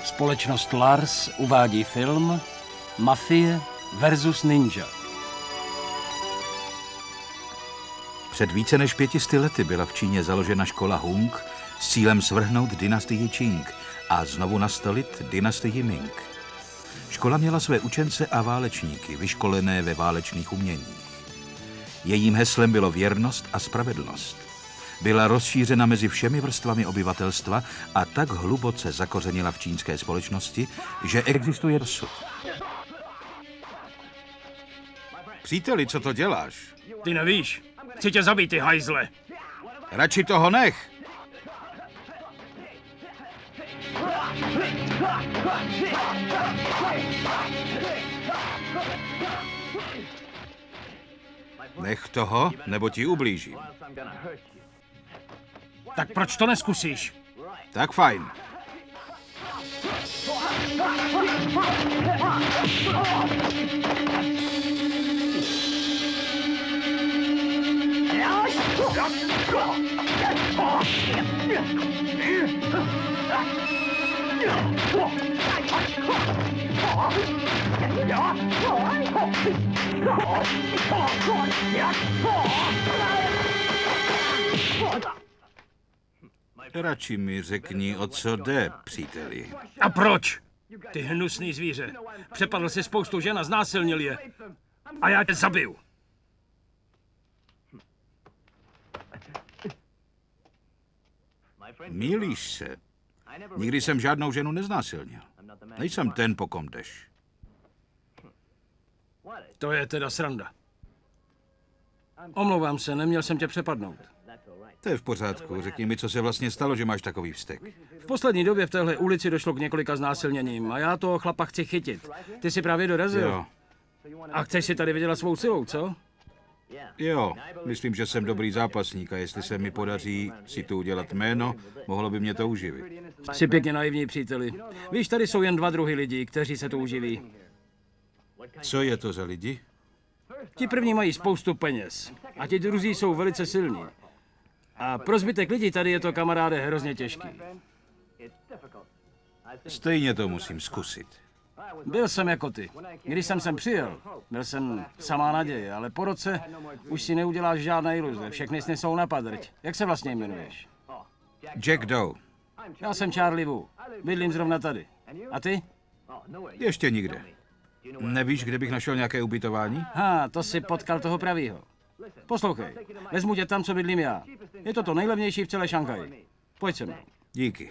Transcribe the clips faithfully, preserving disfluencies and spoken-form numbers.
Společnost Lars uvádí film Mafie versus Ninja. Před více než pětisty lety byla v Číně založena škola Hung s cílem svrhnout dynastii Čing a znovu nastolit dynastii Ming. Škola měla své učence a válečníky, vyškolené ve válečných uměních. Jejím heslem bylo věrnost a spravedlnost. Byla rozšířena mezi všemi vrstvami obyvatelstva a tak hluboce zakořenila v čínské společnosti, že existuje dosud. Příteli, co to děláš? Ty nevíš. Chci tě zabít, ty hajzle. Radši toho nech. Nech toho, nebo ti ublížím. Tak proč to neskusíš? Tak fajn. Radši mi řekni, o co jde, příteli. A proč? Ty hnusný zvíře. Přepadl si spoustu žen a znásilnil je. A já tě zabiju. Mýlíš se. Nikdy jsem žádnou ženu neznásilnil. Nejsem ten, po kom jdeš. To je teda sranda. Omlouvám se, neměl jsem tě přepadnout. To je v pořádku. Řekni mi, co se vlastně stalo, že máš takový vztek. V poslední době v téhle ulici došlo k několika znásilněním a já toho chlapa chci chytit. Ty si právě dorazil. Jo. A chceš si tady vydělat svou silou, co? Jo, myslím, že jsem dobrý zápasník a jestli se mi podaří si tu udělat jméno, mohlo by mě to uživit. Jsi pěkně naivní, příteli. Víš, tady jsou jen dva druhy lidí, kteří se tu uživí. Co je to za lidi? Ti první mají spoustu peněz a ti druzí jsou velice silní. A pro zbytek lidí tady je to, kamaráde, hrozně těžký. Stejně to musím zkusit. Byl jsem jako ty. Když jsem sem přijel, byl jsem samá naděje, ale po roce už si neuděláš žádné iluze. Všechny sny jsou na padrť. Jak se vlastně jmenuješ? Jack Doe. Já jsem Charlie Wu. Bydlím zrovna tady. A ty? Ještě nikde. Nevíš, kde bych našel nějaké ubytování? Ha, to si potkal toho pravýho. Poslouchej, vezmu tě tam, co bydlím já. Je to to nejlevnější v celé Šanghaji. Pojď se mnou. Díky.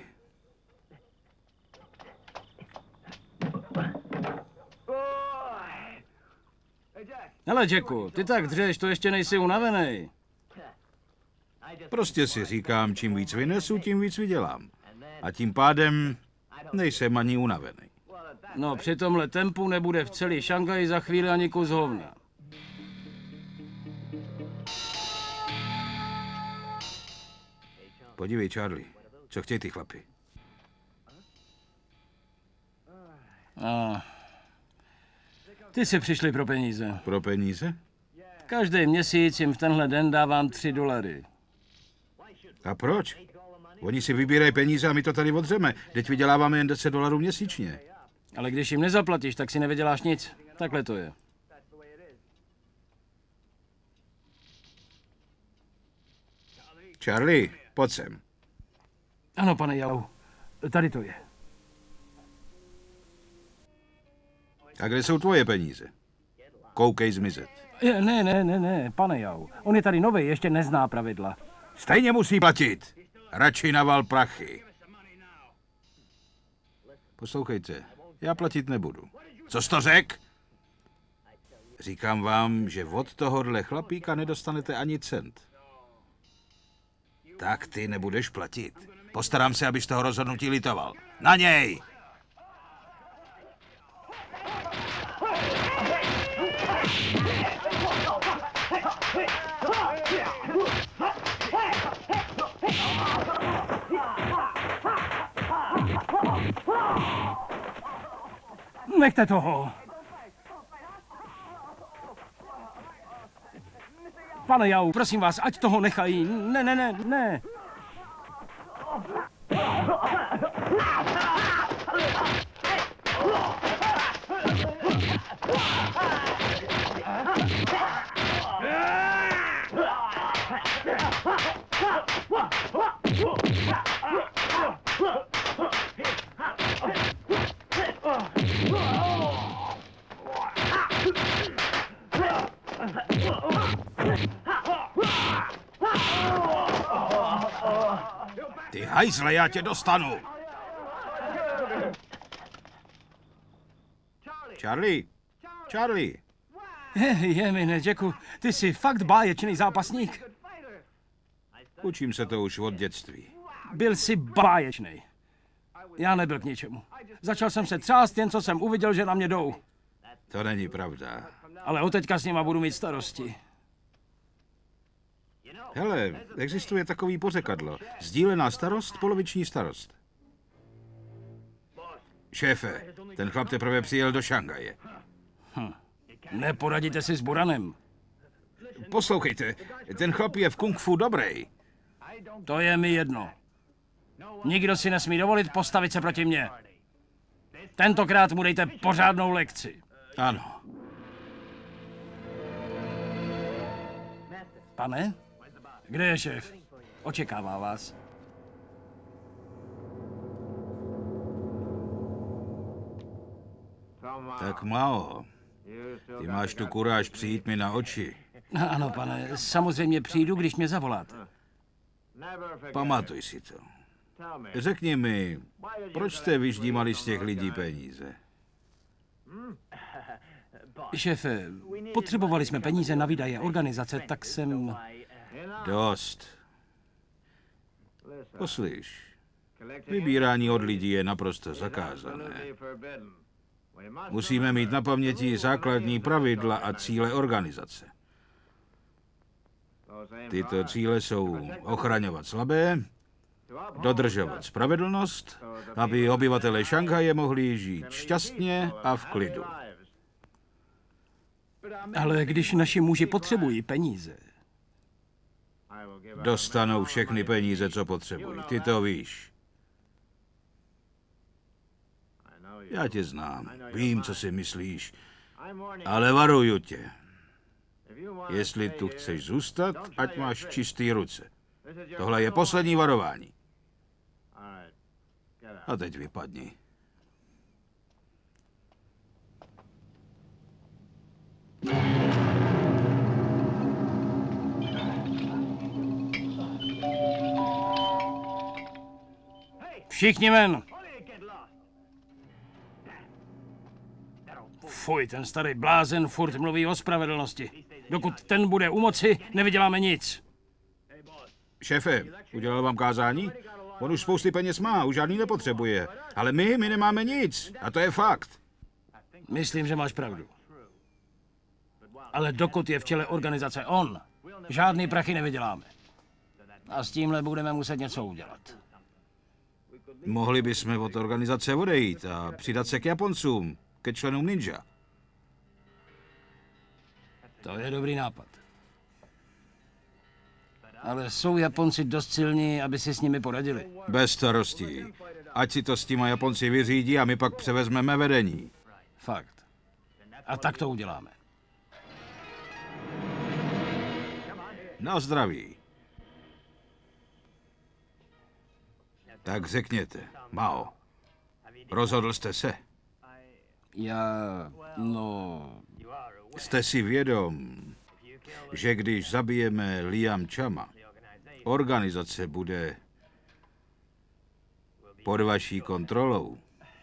Hele, Jacku, ty tak dřeš, to ještě nejsi unavený. Prostě si říkám, čím víc vynesu, tím víc vydělám. A tím pádem nejsem ani unavený. No, při tomhle tempu nebude v celý Šanghaji za chvíli ani kus hovna. Podívej, Charlie, co chtějí ty chlapi? A... Ty si přišli pro peníze. Pro peníze? Každý měsíc jim v tenhle den dávám tři dolary. A proč? Oni si vybírají peníze a my to tady odřeme. Teď vyděláváme jen deset dolarů měsíčně. Ale když jim nezaplatíš, tak si nevyděláš nic. Takhle to je. Charlie, pojď sem. Ano, pane Jau, tady to je. A kde jsou tvoje peníze? Koukej zmizet. Je, ne, ne, ne, ne, pane Jau. On je tady novej, ještě nezná pravidla. Stejně musí platit. Radši naval prachy. Poslouchejte, já platit nebudu. Co jsi to řek? Říkám vám, že od tohohle chlapíka nedostanete ani cent. Tak ty nebudeš platit. Postarám se, abys toho rozhodnutí litoval. Na něj! Nechte toho! Pane Jau, prosím vás, ať toho nechají. Ne, ne, ne, ne. Ty hajzle, já tě dostanu! Charlie? Charlie? Je, je mi ne, Jacku, ty jsi fakt báječný zápasník. Učím se to už od dětství. Byl jsi báječný. Já nebyl k ničemu. Začal jsem se třást, jen co jsem uviděl, že na mě jdou. To není pravda. Ale od teďka s nima budu mít starosti. Hele, existuje takový pořekadlo. Sdílená starost, poloviční starost. Šéfe, ten chlap teprve přijel do Šanghaje. Hm. Neporadíte si s Buranem? Poslouchejte, ten chlap je v kung fu dobrý. To je mi jedno. Nikdo si nesmí dovolit postavit se proti mně. Tentokrát mu dejte pořádnou lekci. Ano. Pane? Kde je šéf? Očekává vás. Tak Mao, ty máš tu kuráž přijít mi na oči. Ano, pane, samozřejmě přijdu, když mě zavoláte. Pamatuj si to. Řekni mi, proč jste vyždímali z těch lidí peníze? Šéfe, potřebovali jsme peníze na výdaje organizace, tak jsem... Dost. Poslyš, vybírání od lidí je naprosto zakázané. Musíme mít na paměti základní pravidla a cíle organizace. Tyto cíle jsou ochraňovat slabé, dodržovat spravedlnost, aby obyvatelé Šanghaje mohli žít šťastně a v klidu. Ale když naši muži potřebují peníze... Dostanou všechny peníze, co potřebují. Ty to víš. Já tě znám. Vím, co si myslíš. Ale varuju tě. Jestli tu chceš zůstat, ať máš čistý ruce. Tohle je poslední varování. A teď vypadni. Všichni ven! Fuj, ten starý blázen furt mluví o spravedlnosti. Dokud ten bude u moci, nevyděláme nic. Šéfe, udělal vám kázání? On už spousty peněz má, už žádný nepotřebuje. Ale my, my nemáme nic. A to je fakt. Myslím, že máš pravdu. Ale dokud je v čele organizace on, žádný prachy nevyděláme. A s tímhle budeme muset něco udělat. Mohli bychom od organizace odejít a přidat se k Japoncům, ke členům ninja. To je dobrý nápad. Ale jsou Japonci dost silní, aby si s nimi poradili? Bez starostí. Ať si to s těma Japonci vyřídí a my pak převezmeme vedení. Fakt. A tak to uděláme. Na zdraví. Tak řekněte, Mao, rozhodl jste se? Já, no... Jste si vědom, že když zabijeme Liam Chama, organizace bude pod vaší kontrolou?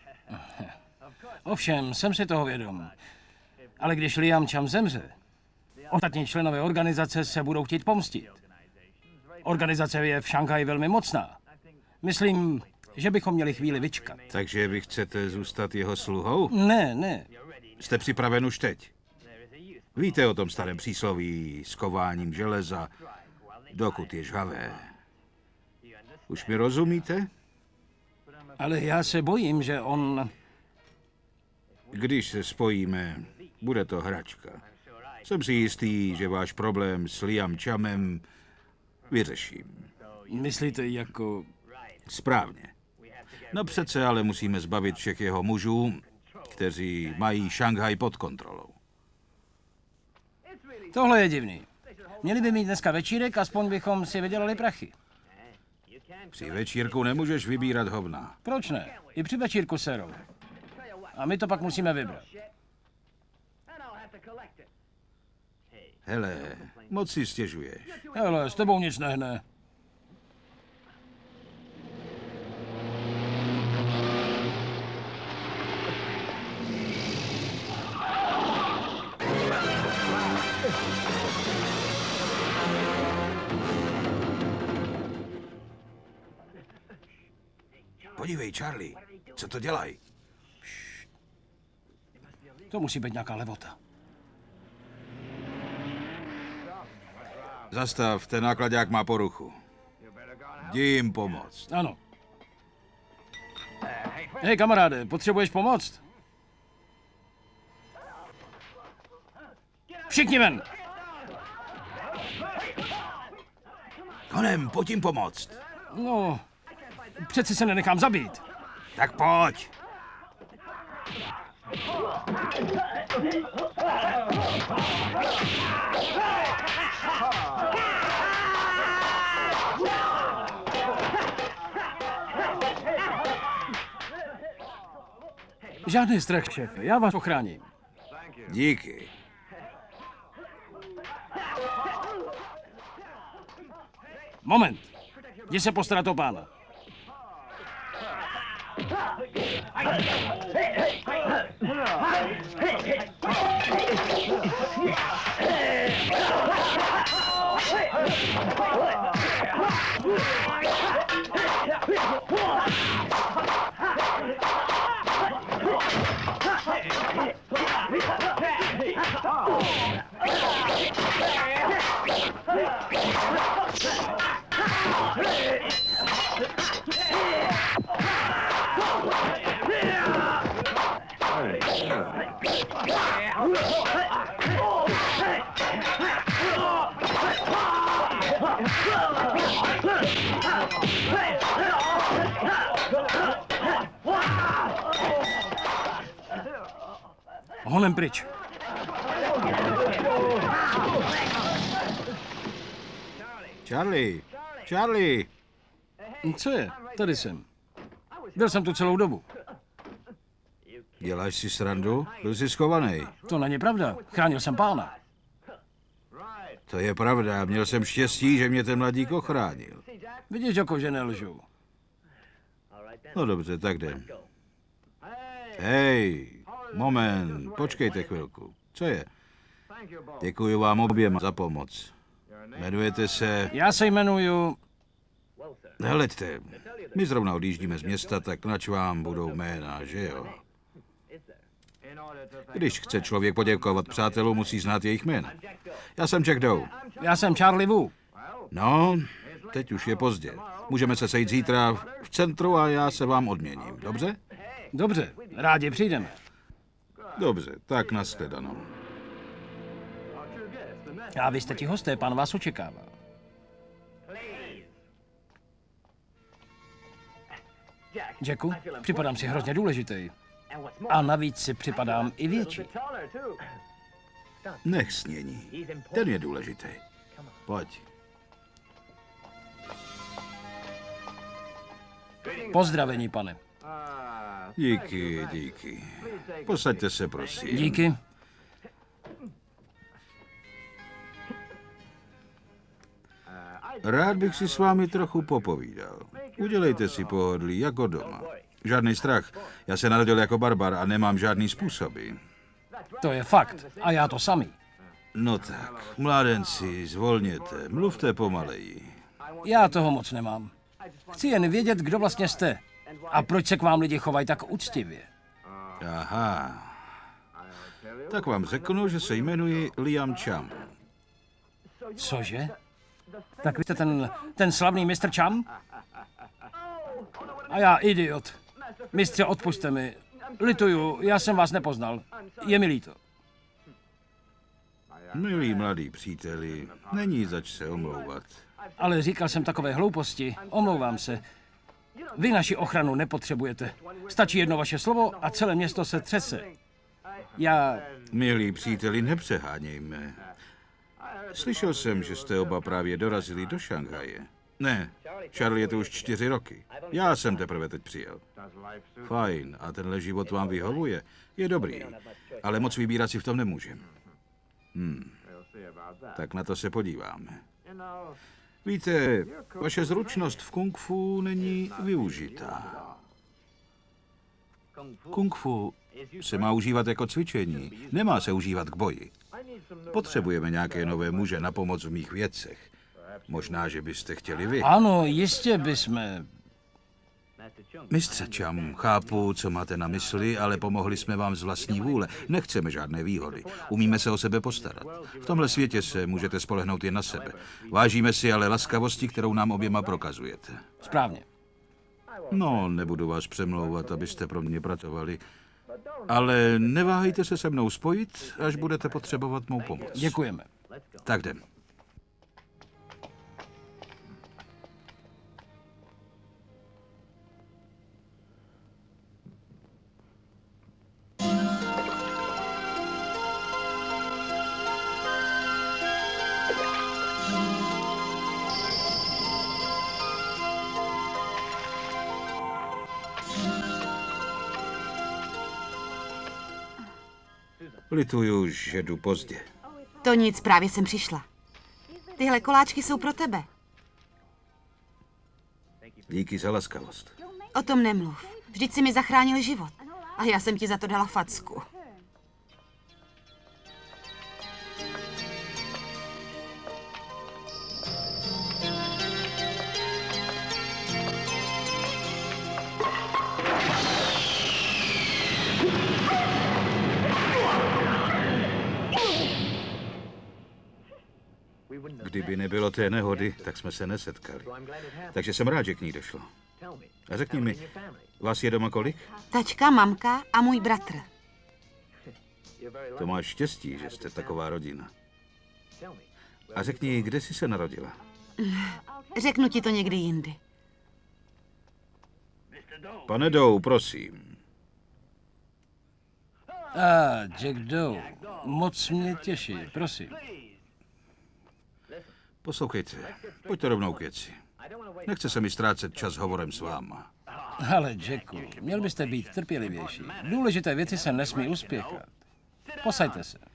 Ovšem, jsem si toho vědom. Ale když Liam Cham zemře, ostatní členové organizace se budou chtít pomstit. Organizace je v Šanghaji velmi mocná. Myslím, že bychom měli chvíli vyčkat. Takže vy chcete zůstat jeho sluhou? Ne, ne. Jste připraven už teď? Víte o tom starém přísloví s kováním železa, dokud je žhavé. Už mi rozumíte? Ale já se bojím, že on... Když se spojíme, bude to hračka. Jsem si jistý, že váš problém s Liam Chamem vyřeším. Myslíte jako... Správně. No přece ale musíme zbavit všech jeho mužů, kteří mají Šanghaj pod kontrolou. Tohle je divný. Měli by mít dneska večírek, aspoň bychom si vydělali prachy. Při večírku nemůžeš vybírat hovna. Proč ne? I při večírku serou. A my to pak musíme vybrat. Hele, moc si stěžuješ. Hele, s tebou nic nehne. Podívej, Charlie, co to dělají? To musí být nějaká levota. Zastav, ten nákladák má poruchu. Jdi jim pomoct. Ano. Hej, kamaráde, potřebuješ pomoct? Všichni ven! Konem, pojď jim pomoct. No, přeci se nenechám zabít. Tak pojď. Žádný strach, šéfe, já vás ochráním. Díky. Moment, jdi se postarat o pána. Honem pryč. Charlie, Charlie. Co je? Tady jsem. Byl jsem tu celou dobu. Děláš si srandu? Byl jsi schovaný. To není pravda. Chránil jsem pána. To je pravda. Měl jsem štěstí, že mě ten mladík ochránil. Vidíš, jako že nelžu. No dobře, tak jdem. Hej, moment, počkejte chvilku. Co je? Děkuji vám oběma za pomoc. Jmenujete se... Já se jmenuju... Hleďte, my zrovna odjíždíme z města, tak nač vám budou jména, že jo? Když chce člověk poděkovat přátelům, musí znát jejich jména. Já jsem Jack Doe. Já jsem Charlie Wu. No, teď už je pozdě. Můžeme se sejít zítra v centru a já se vám odměním, dobře? Dobře, rádi přijdeme. Dobře, tak nashledanou. A vy jste ti hosté, pán vás očekává. Jacku, připadám si hrozně důležitý. A navíc si připadám i větší. Nech snění. Ten je důležitý. Pojď. Pozdravení, pane. Díky, díky. Posaďte se, prosím. Díky. Rád bych si s vámi trochu popovídal. Udělejte si pohodlí, jako doma. Žádný strach. Já se narodil jako barbar a nemám žádný způsoby. To je fakt. A já to samý. No tak, mládenci, zvolněte, mluvte pomaleji. Já toho moc nemám. Chci jen vědět, kdo vlastně jste. A proč se k vám lidi chovají tak úctivě. Aha. Tak vám řeknu, že se jmenuji Liam Cham. Cože? Tak vy jste ten, ten slavný mistr Cham? A já idiot. Mistře, odpusťte mi. Lituju, já jsem vás nepoznal. Je mi líto. Milí mladí příteli, není zač se omlouvat. Ale říkal jsem takové hlouposti. Omlouvám se. Vy naši ochranu nepotřebujete. Stačí jedno vaše slovo a celé město se třese. Já... Milí příteli, nepřehánějme. Slyšel jsem, že jste oba právě dorazili do Šanghaje. Ne, Charlie je tu už čtyři roky. Já jsem teprve teď přijel. Fajn, a tenhle život vám vyhovuje. Je dobrý, ale moc vybírat si v tom nemůžem. Hmm. Tak na to se podíváme. Víte, vaše zručnost v kung fu není využitá. Kung fu se má užívat jako cvičení, nemá se užívat k boji. Potřebujeme nějaké nové muže na pomoc v mých věcech. Možná, že byste chtěli vy. Ano, jistě bychom. Mistře Chum, chápu, co máte na mysli, ale pomohli jsme vám z vlastní vůle. Nechceme žádné výhody. Umíme se o sebe postarat. V tomhle světě se můžete spolehnout jen na sebe. Vážíme si ale laskavosti, kterou nám oběma prokazujete. Správně. No, nebudu vás přemlouvat, abyste pro mě pracovali. Ale neváhejte se se mnou spojit, až budete potřebovat mou pomoc. Děkujeme. Tak jdem. Lituju, že jdu pozdě. To nic, právě jsem přišla. Tyhle koláčky jsou pro tebe. Díky za laskavost. O tom nemluv. Vždyť si mi zachránil život. A já jsem ti za to dala facku. Kdyby nebylo té nehody, tak jsme se nesetkali. Takže jsem rád, že k ní došlo. A řekni mi, vás je doma kolik? Tačka, mamka a můj bratr. To máš štěstí, že jste taková rodina. A řekni, kde jsi se narodila? Řeknu ti to někdy jindy. Pane Doe, prosím. A, Jack Doe. Moc mě těší, prosím. Poslouchejte, pojďte rovnou k věci. Nechce se mi ztrácet čas hovorem s váma. Ale Jacku, měl byste být trpělivější. Důležité věci se nesmí uspěchat. Posaďte se.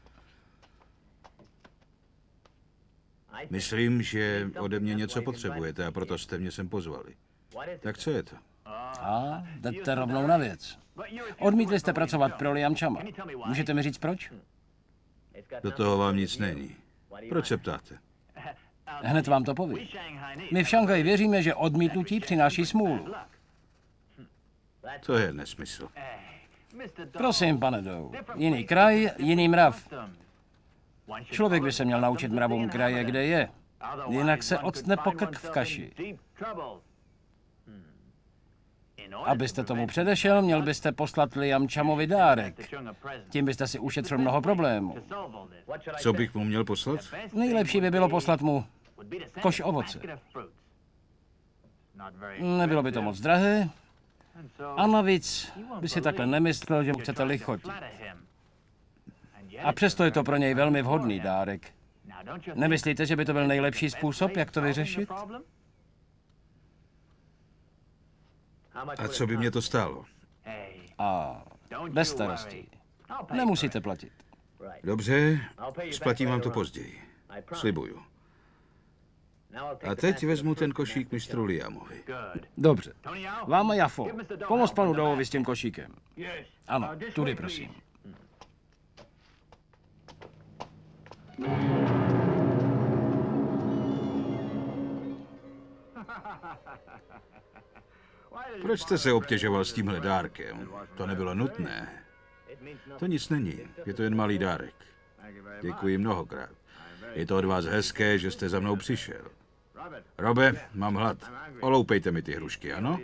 Myslím, že ode mě něco potřebujete a proto jste mě sem pozvali. Tak co je to? A, jdete rovnou na věc. Odmítli jste pracovat pro Liam Chuma. Můžete mi říct proč? Do toho vám nic není. Proč se ptáte? Hned vám to povím. My v Šanghaji věříme, že odmítnutí přináší smůlu. To je nesmysl. Prosím, pane Doe. Jiný kraj, jiný mrav. Člověk by se měl naučit mravům kraje, kde je. Jinak se octne po krk v kaši. Abyste tomu předešel, měl byste poslat Liam Chumovi dárek. Tím byste si ušetřil mnoho problémů. Co bych mu měl poslat? Nejlepší by bylo poslat mu koš ovoce. Nebylo by to moc drahé. A navíc by si takhle nemyslel, že mu chcete lichotit. A přesto je to pro něj velmi vhodný dárek. Nemyslíte, že by to byl nejlepší způsob, jak to vyřešit? A co by mě to stálo? A bez starostí. Nemusíte platit. Dobře, splatím vám to později. Slibuju. A teď vezmu ten košík mistru Liamovi. Dobře. Vám a Jafo, pomoz panu Doeovi s tím košíkem. Ano, tudy prosím. Proč jste se obtěžoval s tímhle dárkem? To nebylo nutné. To nic není, je to jen malý dárek. Děkuji mnohokrát. Je to od vás hezké, že jste za mnou přišel. Robe, mám hlad. Oloupejte mi ty hrušky, ano?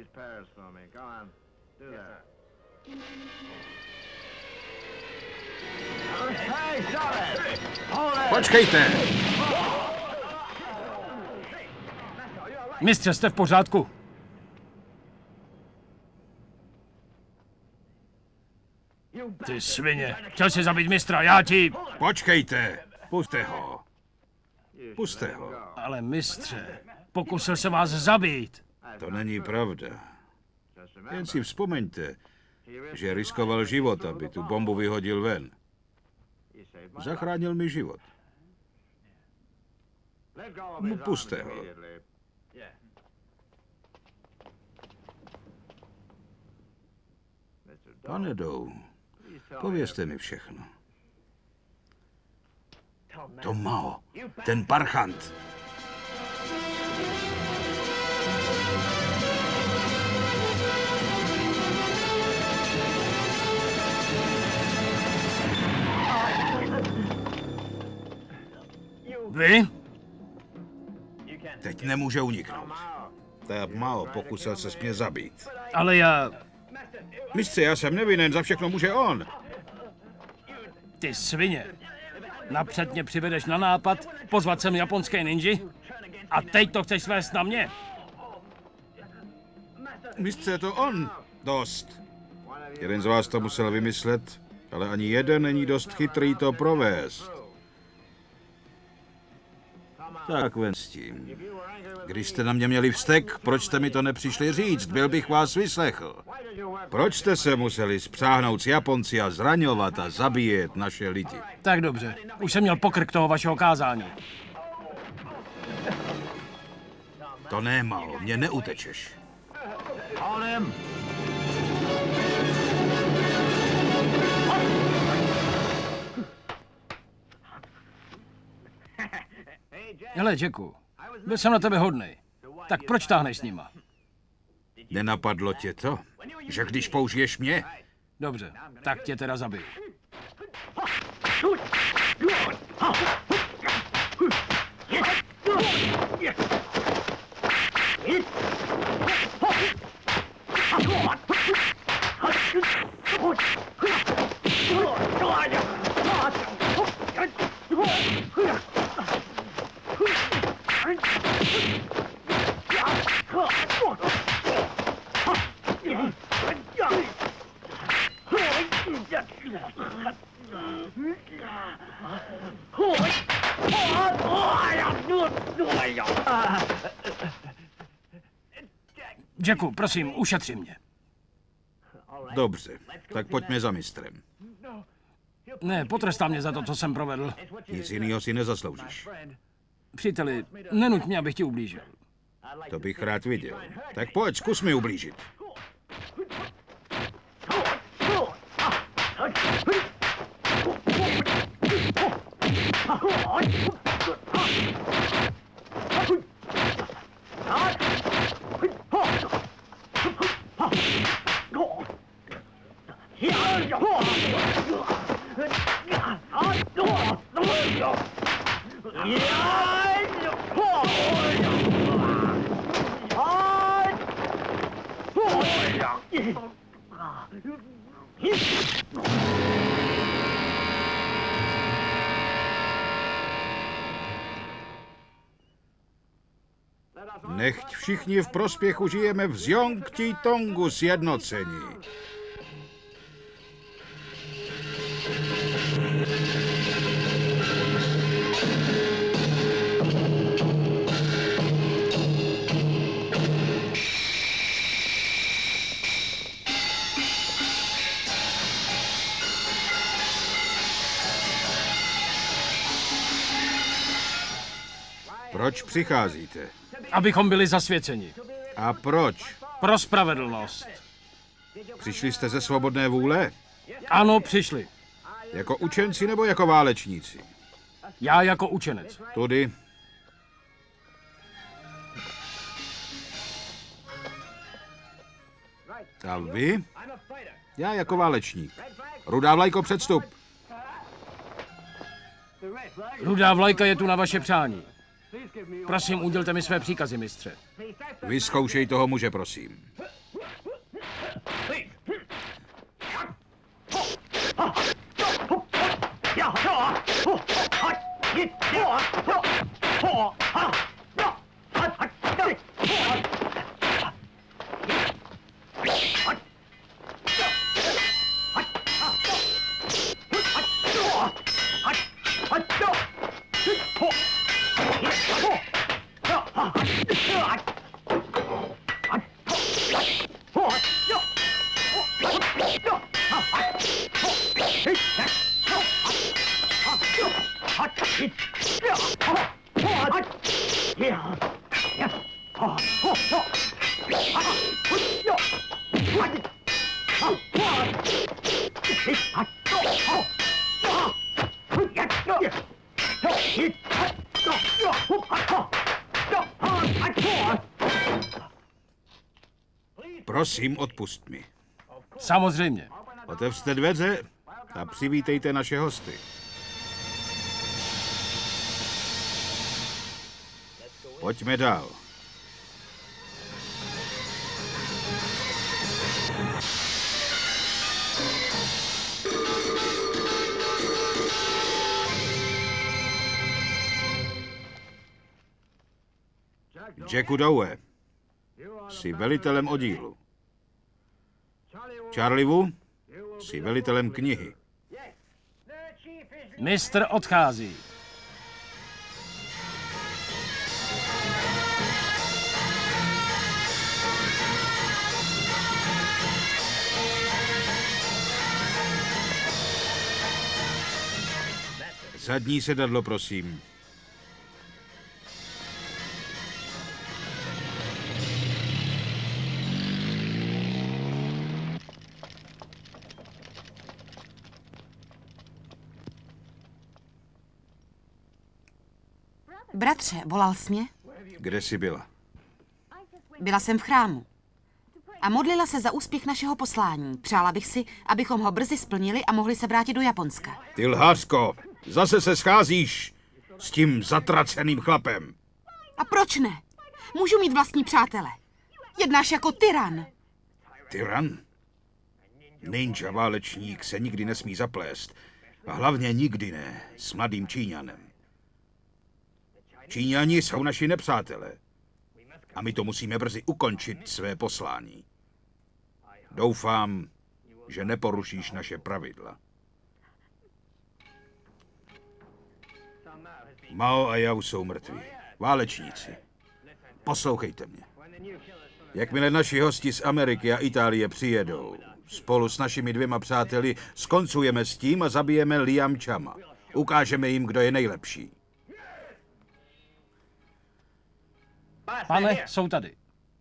Počkejte! Mistře, jste v pořádku? Ty svině, chtěl jsi zabít mistra, já ti... Počkejte! Puste ho! Puste ho! Ale mistře, pokusil se vás zabít. To není pravda. Jen si vzpomeňte, že riskoval život, aby tu bombu vyhodil ven. Zachránil mi život. Puste ho. Pane Doe, povězte mi všechno. Tom Mao, ten parchant. Teď nemůže uniknout. Ta Mao pokusil se mě zabít. Ale já... Mistře, já jsem nevinen, za všechno může on. Ty svině. Napřed mě přivedeš na nápad pozvat sem japonské ninji a teď to chceš svést na mě? Mistře, je to on. Dost. Jeden z vás to musel vymyslet, ale ani jeden není dost chytrý to provést. Tak ven s tím. Když jste na mě měli vztek, proč jste mi to nepřišli říct? Byl bych vás vyslechl. Proč jste se museli spřáhnout s Japonci a zraňovat a zabíjet naše lidi? Tak dobře, už jsem měl pokrk toho vašeho kázání. To ne, Mao, mě neutečeš. Hele, Jacku, byl jsem na tebe hodnej. Tak proč táhneš s nima? Nenapadlo tě to, že když použiješ mě? Dobře, tak tě teda zabiju. Jacku, prosím, ušetři mě. Dobře, tak pojďme za mistrem. Ne, potrestám mě za to, co jsem provedl. Nic jiného si nezasloužíš. Příteli, nenuť mě, abych ti ublížil. To bych rád viděl. Tak pojď, zkus mi ublížit. Nechť všichni v prospěchu žijeme v Zjongti Tongu sjednocení. Proč přicházíte? Abychom byli zasvěceni. A proč? Pro spravedlnost. Přišli jste ze svobodné vůle? Ano, přišli. Jako učenci nebo jako válečníci? Já jako učenec. Tudy. A vy? Já jako válečník. Rudá vlajko, předstup. Rudá vlajka je tu na vaše přání. Prosím, udělte mi své příkazy, mistře. Vyzkoušej toho muže, prosím. Prosím, odpust mi. Samozřejmě. Otevřte dveře a přivítejte naše hosty. Pojďme dál. Jacku Dowe, jsi velitelem oddílu. Charlievu, jsi velitelem knihy. Mistr odchází. Zadní sedadlo, prosím. Bratře, volal jsi mě? Kde jsi byla? Byla jsem v chrámu. A modlila se za úspěch našeho poslání. Přála bych si, abychom ho brzy splnili a mohli se vrátit do Japonska. Ty lhářko, zase se scházíš s tím zatraceným chlapem. A proč ne? Můžu mít vlastní přátele. Jednáš jako tyran. Tyran? Ninja válečník se nikdy nesmí zaplést. A hlavně nikdy ne s mladým Číňanem. Číňani jsou naši nepřátelé. A my to musíme brzy ukončit své poslání. Doufám, že neporušíš naše pravidla. Mao a Yao jsou mrtví. Válečníci. Poslouchejte mě. Jakmile naši hosti z Ameriky a Itálie přijedou, spolu s našimi dvěma přáteli skoncujeme s tím a zabijeme Liam Chama. Ukážeme jim, kdo je nejlepší. Pane, jsou tady.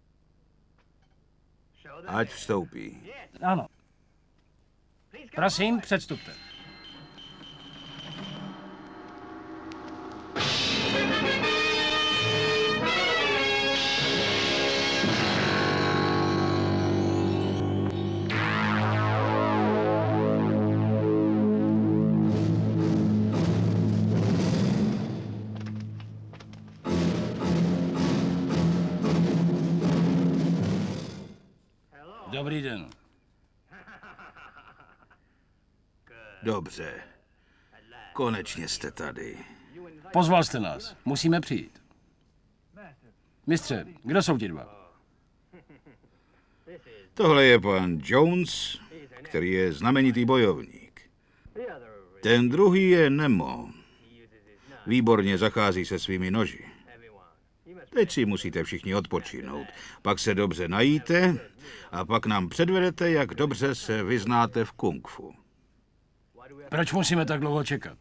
Ať vstoupí. Ano. Prosím, předstupte. Dobrý den. Dobře. Konečně jste tady. Pozval jste nás. Musíme přijít. Mistře, kdo jsou ti dva? Tohle je pan Jones, který je znamenitý bojovník. Ten druhý je Nemo. Výborně zachází se svými noži. Teď si musíte všichni odpočinout. Pak se dobře najíte a pak nám předvedete, jak dobře se vyznáte v kung fu. Proč musíme tak dlouho čekat?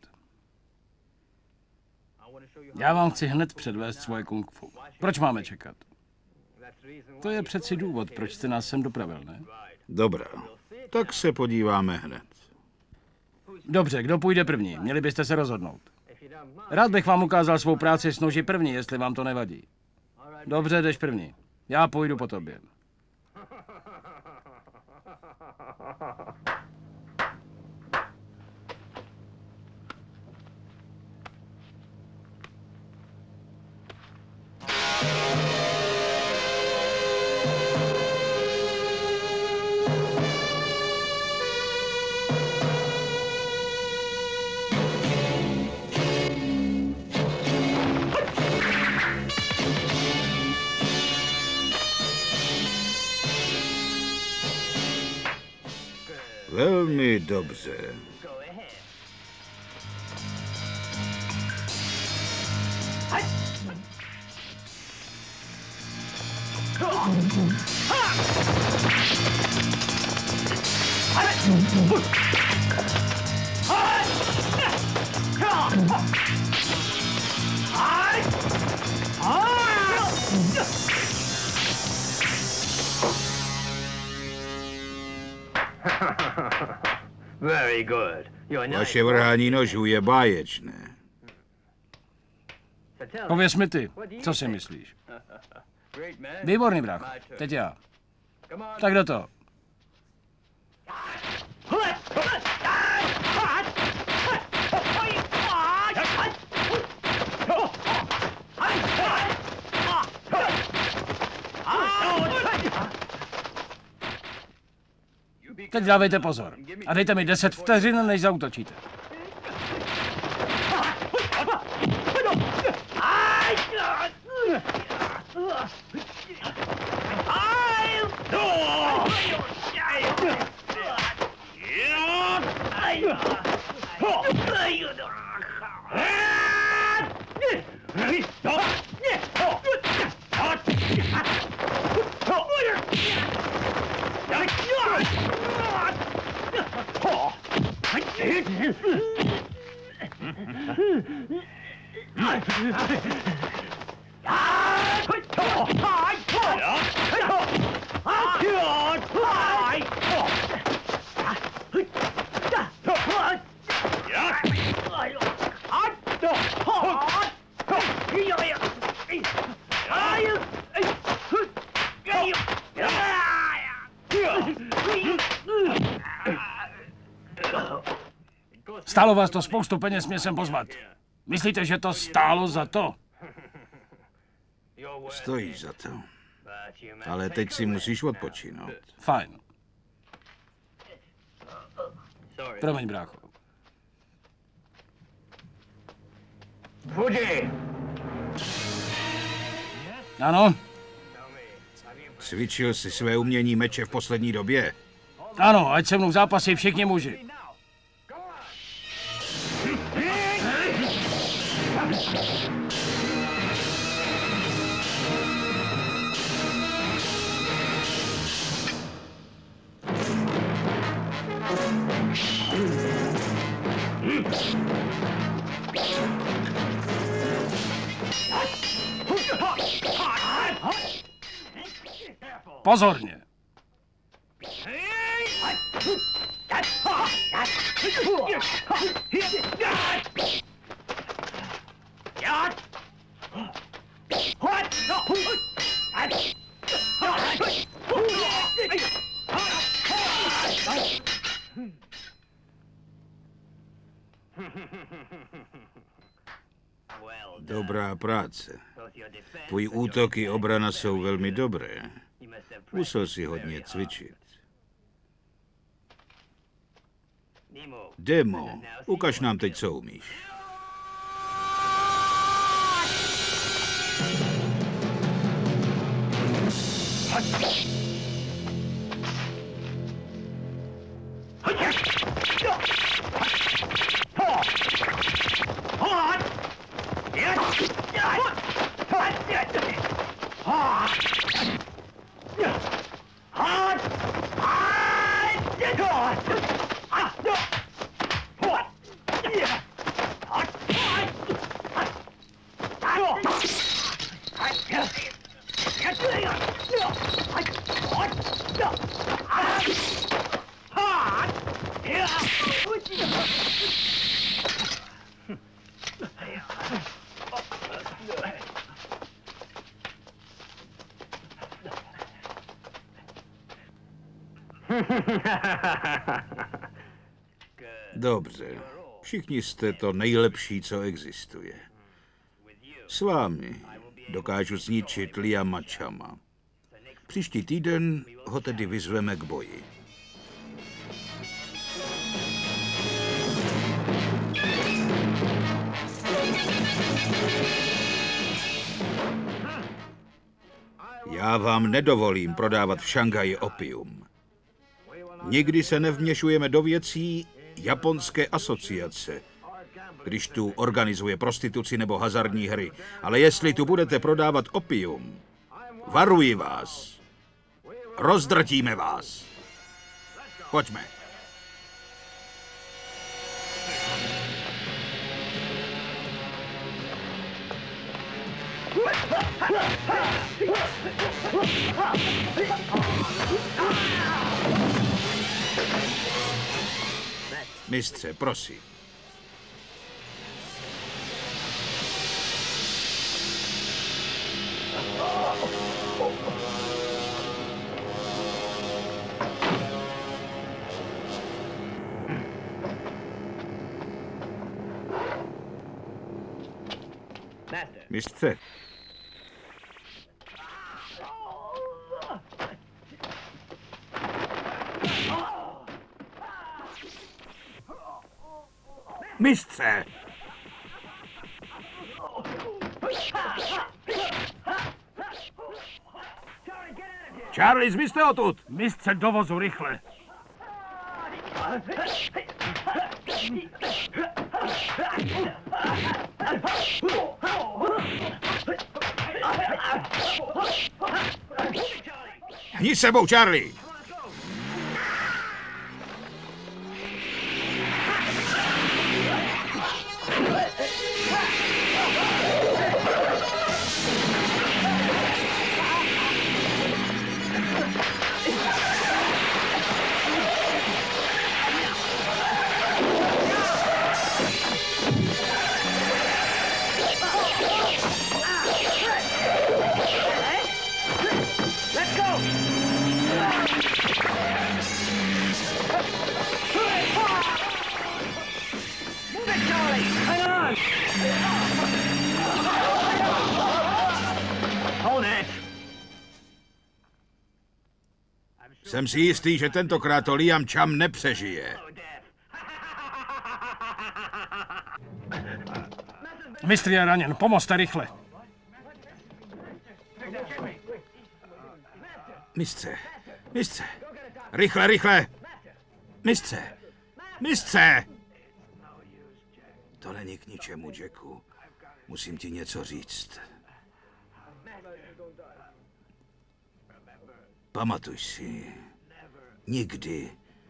Já vám chci hned předvést svoje kung fu. Proč máme čekat? To je přeci důvod, proč jste nás sem dopravil, ne? Dobrá, tak se podíváme hned. Dobře, kdo půjde první? Měli byste se rozhodnout. Rád bych vám ukázal svou práci s noži první, jestli vám to nevadí. Dobře, jdeš první. Já půjdu po tobě. Velmi dobře. Very good. Vaše vrhání nožů je báječné. Pověz mi ty, co si myslíš? Výborný, brácho. Teď já. Tak do toho. Teď dávejte pozor. A dejte mi deset vteřin, než zaútočíte. Stálo vás to spoustu peněz mě sem pozvat. Myslíte, že to stálo za to? Stojí za to. Ale teď si musíš odpočinout. Fajn. Promiň, brácho. Fuji! Ano? Cvičil jsi své umění meče v poslední době? Ano, ať se mnou zápasí všichni muži. Pozorně. Dobrá práce. Tvůj útok i obrana jsou velmi dobré. Musel si hodně cvičit. Demo, ukaž nám teď, co umíš. Dobře. Všichni jste to nejlepší, co existuje. S vámi dokážu zničit Liama Chama. Příští týden ho tedy vyzveme k boji. Já vám nedovolím prodávat v Šanghaji opium. Nikdy se nevměšujeme do věcí japonské asociace, když tu organizuje prostituci nebo hazardní hry. Ale jestli tu budete prodávat opium, varuji vás. Rozdrtíme vás. Pojďme. Mistře, prosím. Mistře. Mistře! Charlie, zmizte odtud! Mistře, do vozu, rychle! Hni sebou, Charlie! Jsem si jistý, že tentokrát to Liam Cham nepřežije. Mistr je raněn, pomozte rychle. Mistře, mistře, rychle, rychle. Mistře, mistře. To není k ničemu, Jacku. Musím ti něco říct. Pamatuj si, nikdy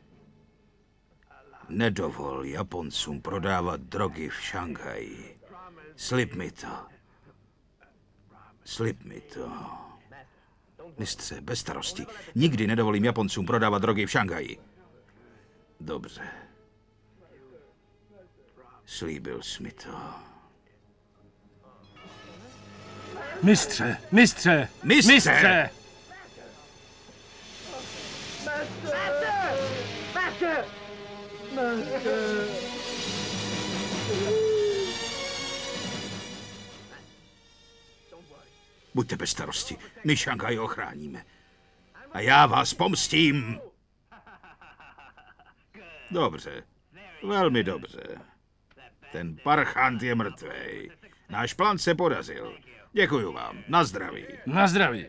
nedovol Japoncům prodávat drogy v Šanghaji. Slib mi to. Slib mi to. Mistře, bez starosti. Nikdy nedovolím Japoncům prodávat drogy v Šanghaji. Dobře. Slíbil jsi mi to. Mistře, mistře, Mistře! mistře! Buďte bez starosti, my Šanghaj ochráníme. A já vás pomstím. Dobře, velmi dobře. Ten parchant je mrtvej. Náš plán se podařil. Děkuju vám. Na zdraví. Na zdraví.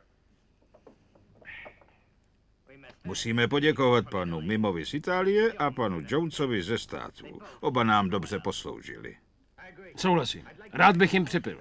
Musíme poděkovat panu Mimovi z Itálie a panu Jonesovi ze států. Oba nám dobře posloužili. Souhlasím. Rád bych jim připil.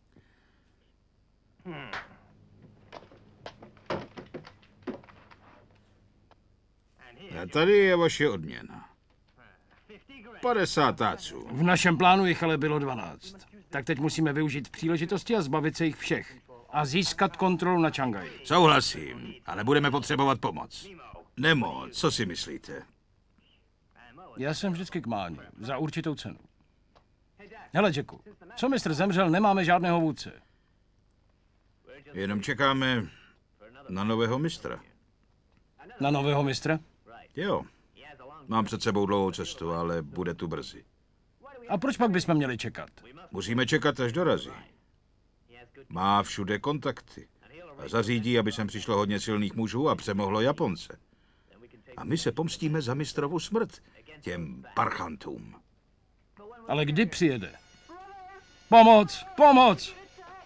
A tady je vaše odměna. padesát táců. V našem plánu jich ale bylo dvanáct. Tak teď musíme využít příležitosti a zbavit se jich všech. A získat kontrolu na Šanghaji. Souhlasím, ale budeme potřebovat pomoc. Nemo, co si myslíte? Já jsem vždycky k máni. Za určitou cenu. Hele, Jacku, co mistr zemřel, nemáme žádného vůdce. Jenom čekáme na nového mistra. Na nového mistra? Jo, mám před sebou dlouhou cestu, ale bude tu brzy. A proč pak bychom měli čekat? Musíme čekat, až dorazí. Má všude kontakty. A zařídí, aby sem přišlo hodně silných mužů a přemohlo Japonce. A my se pomstíme za mistrovu smrt těm parchantům. Ale kdy přijede? Pomoc! Pomoc!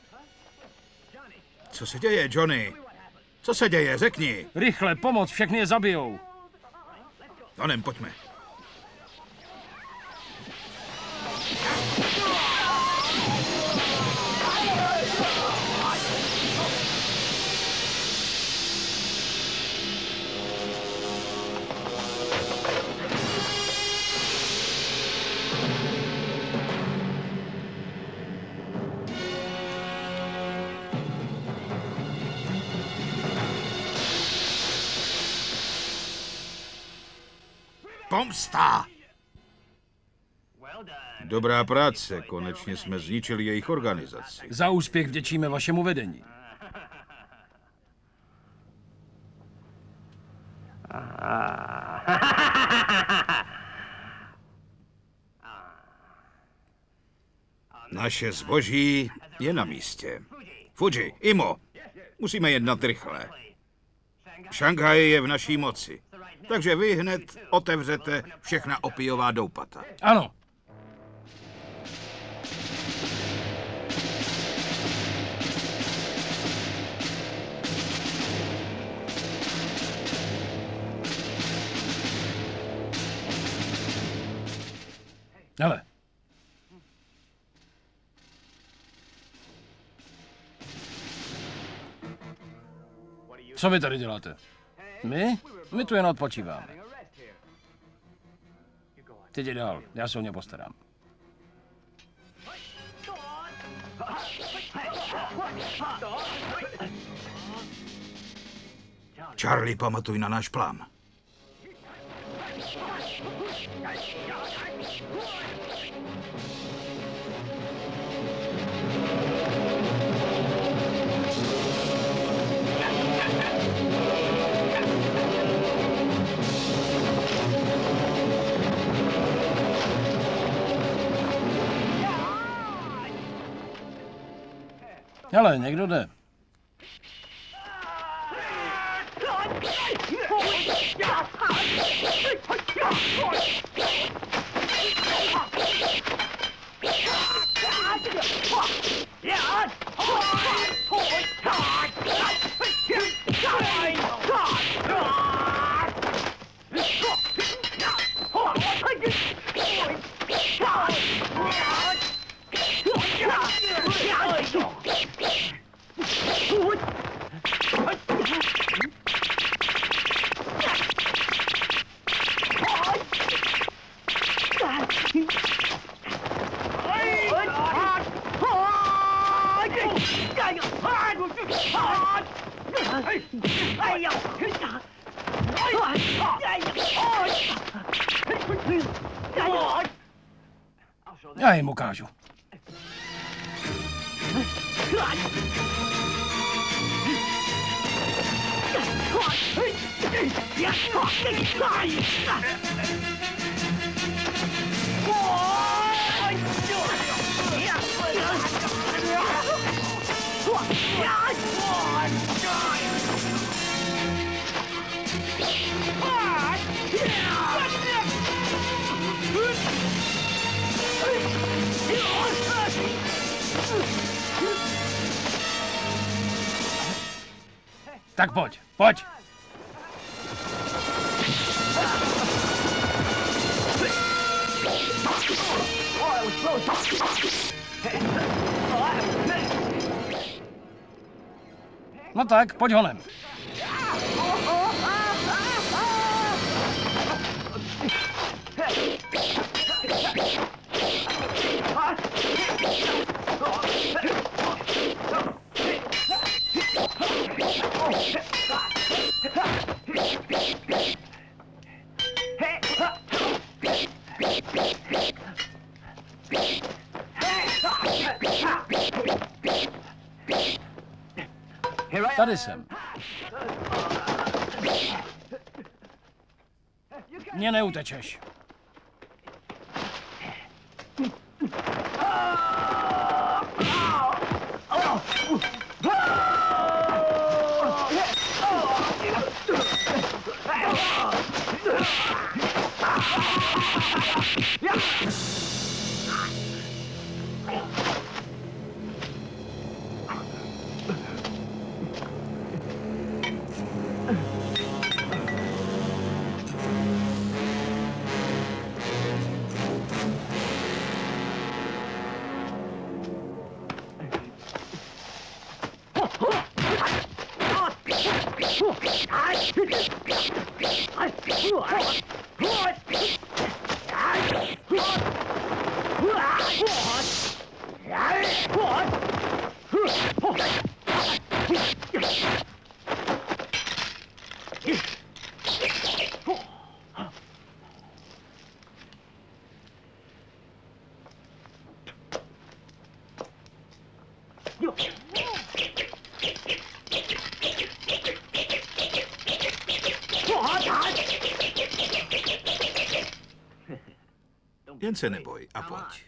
Co se děje, Johnny? Co se děje? Řekni. Rychle, pomoc, všechny je zabijou. Onem, pojďme. Pomsta! Dobrá práce, konečně jsme zničili jejich organizaci. Za úspěch vděčíme vašemu vedení. Naše zboží je na místě. Fuji, Imo, musíme jednat rychle. Šanghaj je v naší moci, takže vy hned otevřete všechna opiová doupata. Ano. Hele. Co vy tady děláte? My? My tu jen odpočíváme. Ty jdi dál, já se o ně postarám. Charlie, pamatuj na náš plán. Hele, někdo jde. Já jim ukážu. Tak pojď, pojď. No tak, pojď honem. Tady jsem. Mně neutečeš. Jen se neboj a pojď.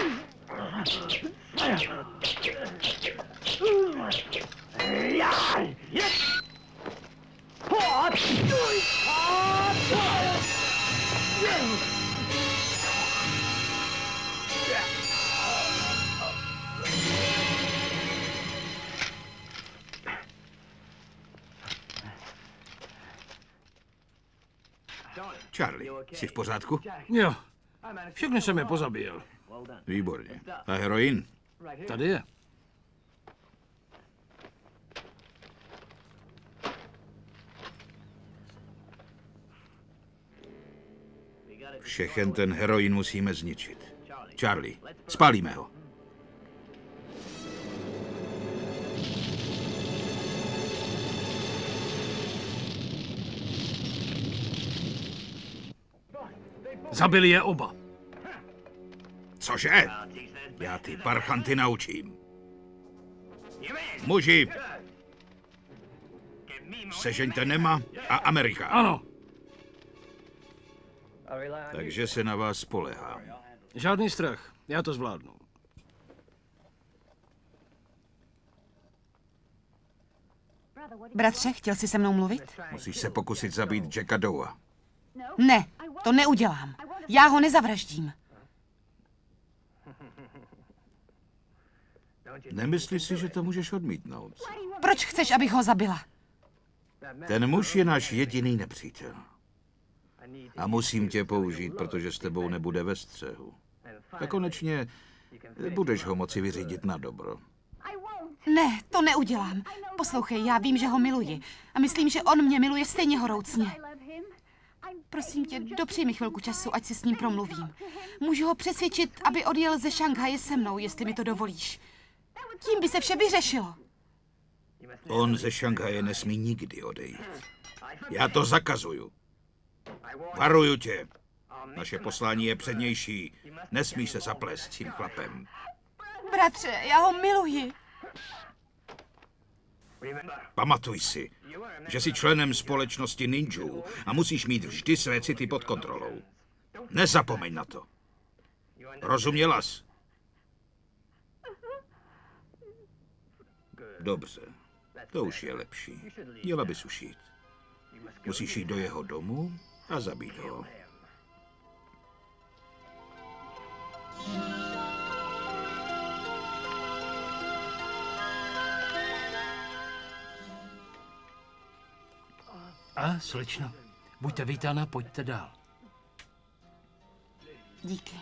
Charlie, jsi v pořádku? Jo, všechny jsem je pozabíjel. Výborně. A heroin? Tady je. Všechen ten heroin musíme zničit. Charlie, spálíme ho. Zabili je oba. Cože? Já ty parchanty naučím. Muži, sežeňte Nema a Amerika. Ano. Takže se na vás spolehám. Žádný strach. Já to zvládnu. Bratře, chtěl jsi se mnou mluvit? Musíš se pokusit zabít Jacka Doua. Ne, to neudělám. Já ho nezavraždím. Nemyslíš si, že to můžeš odmítnout? Proč chceš, abych ho zabila? Ten muž je náš jediný nepřítel. A musím tě použít, protože s tebou nebude ve střehu. A konečně budeš ho moci vyřídit na dobro. Ne, to neudělám. Poslouchej, já vím, že ho miluji. A myslím, že on mě miluje stejně horoucně. Prosím tě, dopřij mi chvilku času, ať si s ním promluvím. Můžu ho přesvědčit, aby odjel ze Šanghaje se mnou, jestli mi to dovolíš. Tím by se vše vyřešilo. On ze Šanghaje nesmí nikdy odejít. Já to zakazuju. Varuju tě. Naše poslání je přednější. Nesmíš se zaplést s tím chlapem. Bratře, já ho miluji. Pamatuj si, že jsi členem společnosti ninjů a musíš mít vždy své city pod kontrolou. Nezapomeň na to. Rozuměla jsi? Dobře, to už je lepší. Měla bys už jít. Musíš jít do jeho domu a zabít ho. A, slečno, buďte vítána, pojďte dál. Díky.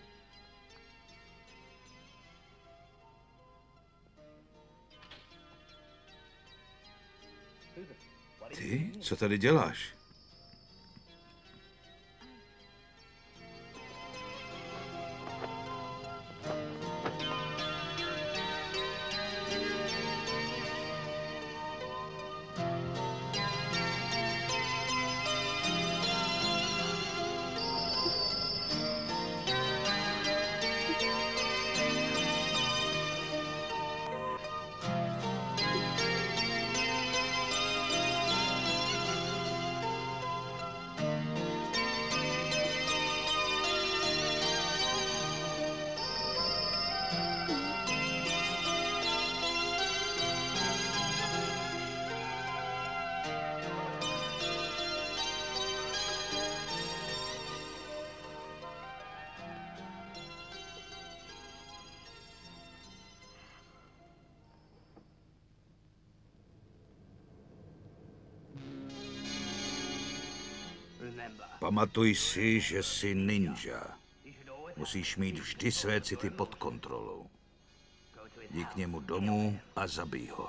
Ty? Co tady děláš? Pamatuj si, že jsi ninja. Musíš mít vždy své city pod kontrolou. Jdi k němu domů a zabij ho.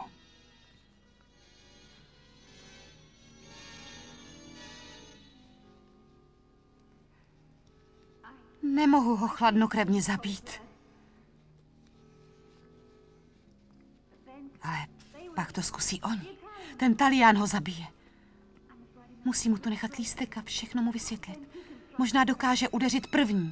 Nemohu ho chladnokrevně zabít. Ale pak to zkusí on. Ten Talián ho zabije. Musím mu to nechat lístek a všechno mu vysvětlit. Možná dokáže udeřit první.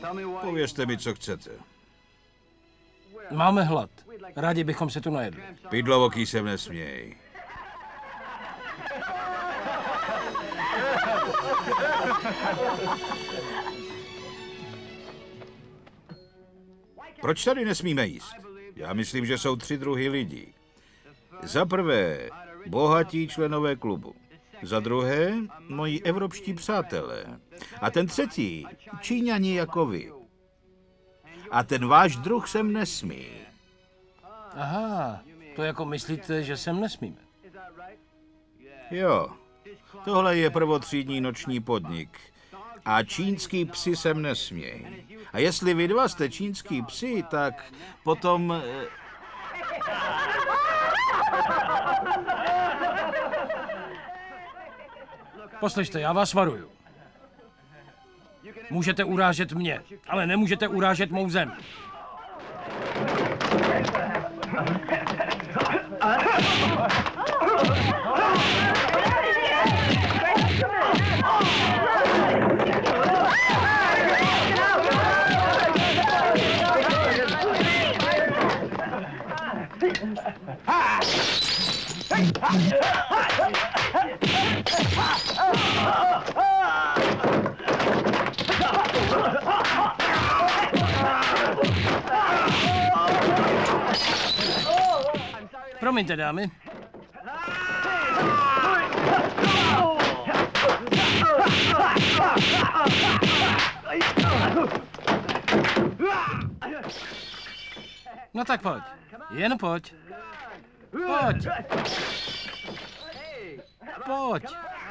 Povězte mi, co chcete. Máme hlad. Rádi bychom se tu najedli. Pidlovoký se nesměj. Proč tady nesmíme jíst? Já myslím, že jsou tři druhy lidí. Za prvé, bohatí členové klubu. Za druhé, moji evropští přátelé. A ten třetí, Číňani jako vy. A ten váš druh sem nesmí. Aha, to jako myslíte, že sem nesmíme. Jo, tohle je prvotřídní noční podnik. A čínský psi sem nesmějí. A jestli vy dva jste čínský psi, tak potom... Poslyšte, já vás varuju. Můžete urážet mě, ale nemůžete urážet mou zem. Promiňte, dámy. No tak pojď. Jen pojď. Pojď. Pojď.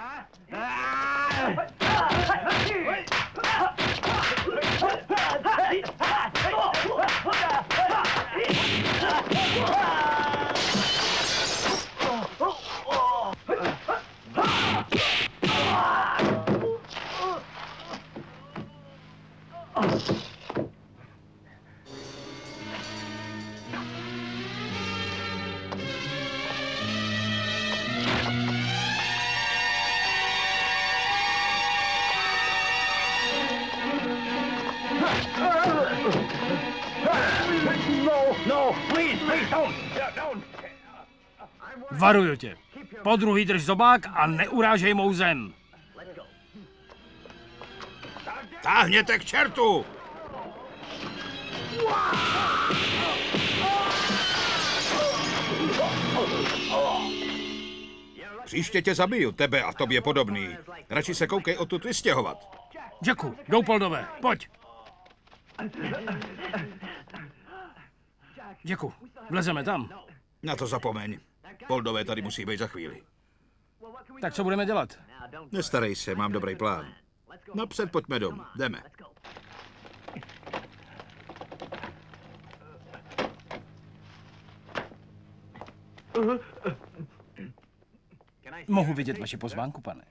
Varuju tě. Podruhý drž zobák a neurážej mou zem. Táhněte k čertu! Příště tě zabiju, tebe a tobě podobný. Radši se koukej odtud vystěhovat. Jacku, Goupoldové, pojď. Jacku, vlezeme tam. Na to zapomeň. Poldové tady musí být za chvíli. Tak co budeme dělat? Nestarej se, mám dobrý plán. Napřed pojďme domů, jdeme. Mohu vidět vaši pozvánku, pane?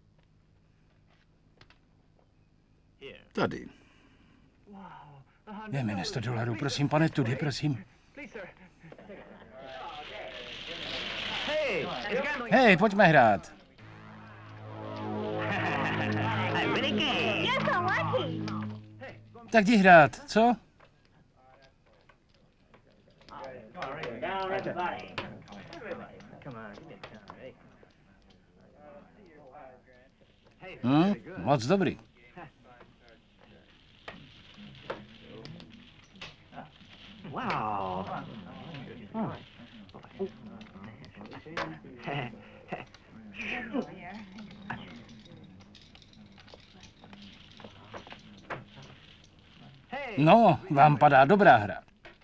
Tady. Dejme mi sto dolarů, prosím, pane, tudy, prosím. Hej, pojďme hrát. Tak jdi hrát, co? Hm, moc dobrý. Wow. Oh. No, vám padá dobrá hra.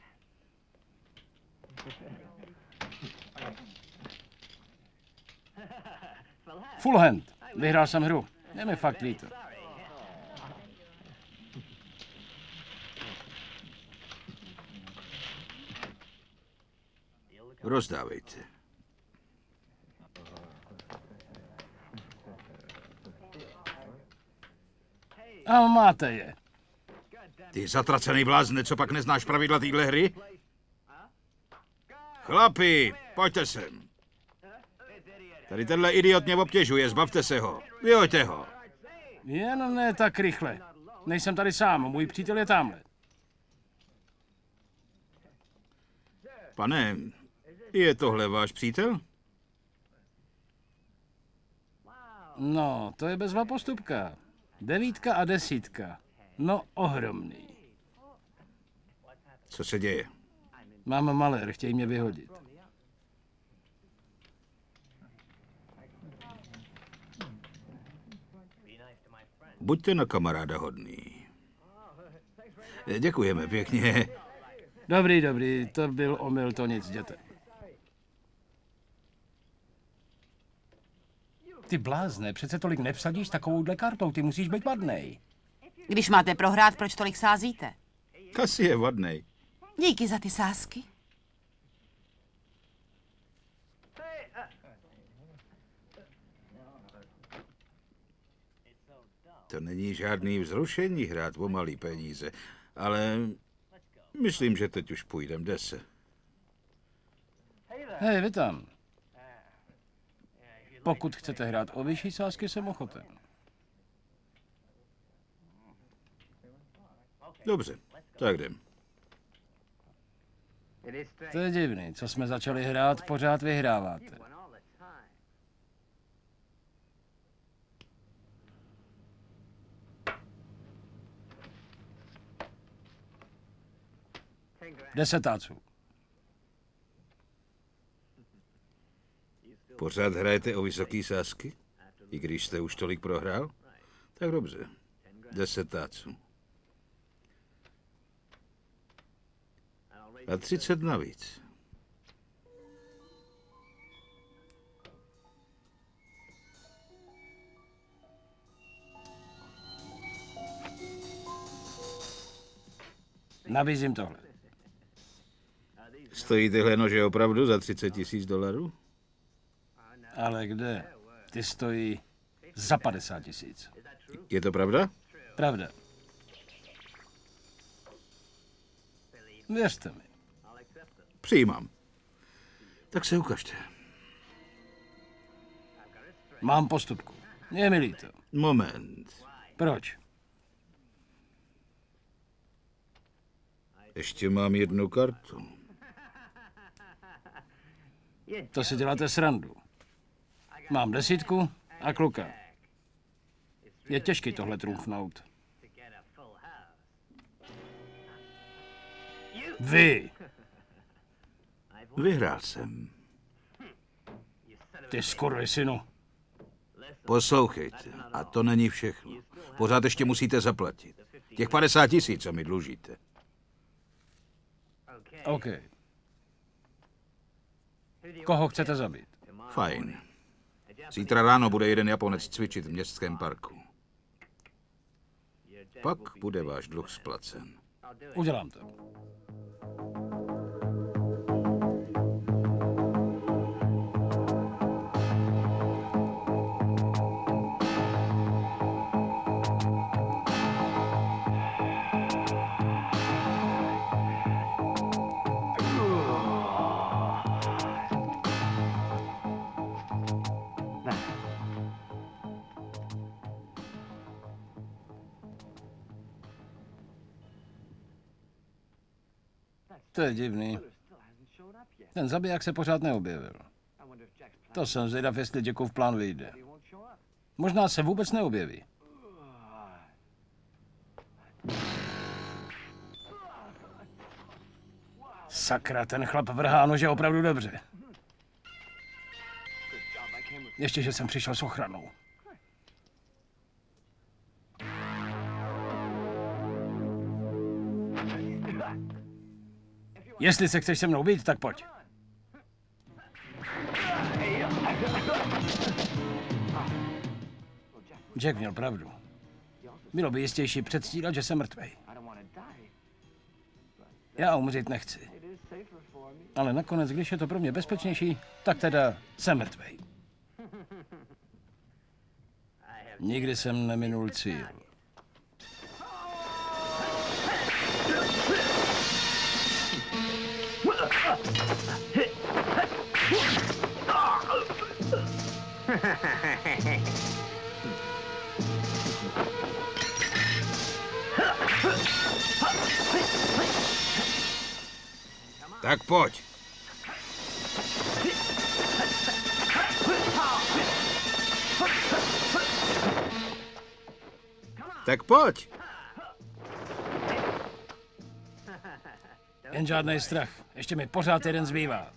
Full hand. Vyhrál jsem hru. Je mi fakt líto. Rozdávejte. A máte je. Ty zatracený blázne, co pak neznáš pravidla téhle hry? Chlapi, pojďte sem. Tady tenhle idiot mě obtěžuje, zbavte se ho. Vyhoďte ho. Jen ne tak rychle. Nejsem tady sám, můj přítel je tamhle. Pane, je tohle váš přítel? No, to je bezva postupka. Devítka a desítka. No, ohromný. Co se děje? Mám malér, chtějí mě vyhodit. Buďte na kamaráda hodný. Děkujeme pěkně. Dobrý, dobrý, to byl omyl, to nic, jděte. Ty blázne, přece tolik nevsadíš takovouhle kartou, ty musíš být vadnej. Když máte prohrát, proč tolik sázíte? Asi je vadnej. Díky za ty sázky. To není žádný vzrušení hrát o malý peníze, ale myslím, že teď už půjdem, jde se. Hej, vy tam. Pokud chcete hrát o vyšší sázky, jsem ochoten. Dobře, tak jdem. To je divný, co jsme začali hrát, pořád vyhráváte. Desetáců. Pořád hrajete o vysoký sázky? I když jste už tolik prohrál? Tak dobře. Desetáců. A třicet navíc. Nabízím tohle. Stojí tyhle nože opravdu za třicet tisíc dolarů? Ale kde? Ty stojí za padesát tisíc. Je to pravda? Pravda. Věřte mi. Přijímám. Tak se ukažte. Mám postupku. Je mi líto. Moment. Proč? Ještě mám jednu kartu. To si děláte srandu. Mám desítku a kluka. Je těžký tohle trumfnout. Vy! Vyhrál jsem. Ty skurvysynu. Poslouchejte, a to není všechno. Pořád ještě musíte zaplatit. Těch padesát tisíc, co mi dlužíte. OK. Koho chcete zabít? Fajn. Zítra ráno bude jeden Japonec cvičit v městském parku. Pak bude váš dluh splacen. Udělám to. To je divný. Ten zabiják se pořád neobjevil. To jsem zvědav, jestli Jackův plán vyjde. Možná se vůbec neobjeví. Sakra, ten chlap vrhá nože opravdu dobře. Ještě, že jsem přišel s ochranou. Jestli se chceš se mnou být, tak pojď. Jack měl pravdu. Bylo by jistější předstírat, že jsem mrtvej. Já umřít nechci. Ale nakonec, když je to pro mě bezpečnější, tak teda jsem mrtvej. Nikdy jsem neminul cíl. Tak pojď. Tak pojď. Jen žádný strach. Ještě mi pořád jeden zbývá.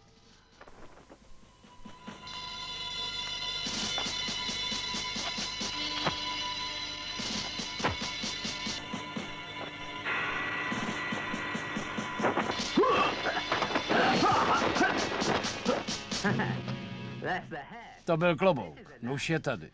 To byl klobouk. Nůž je tady.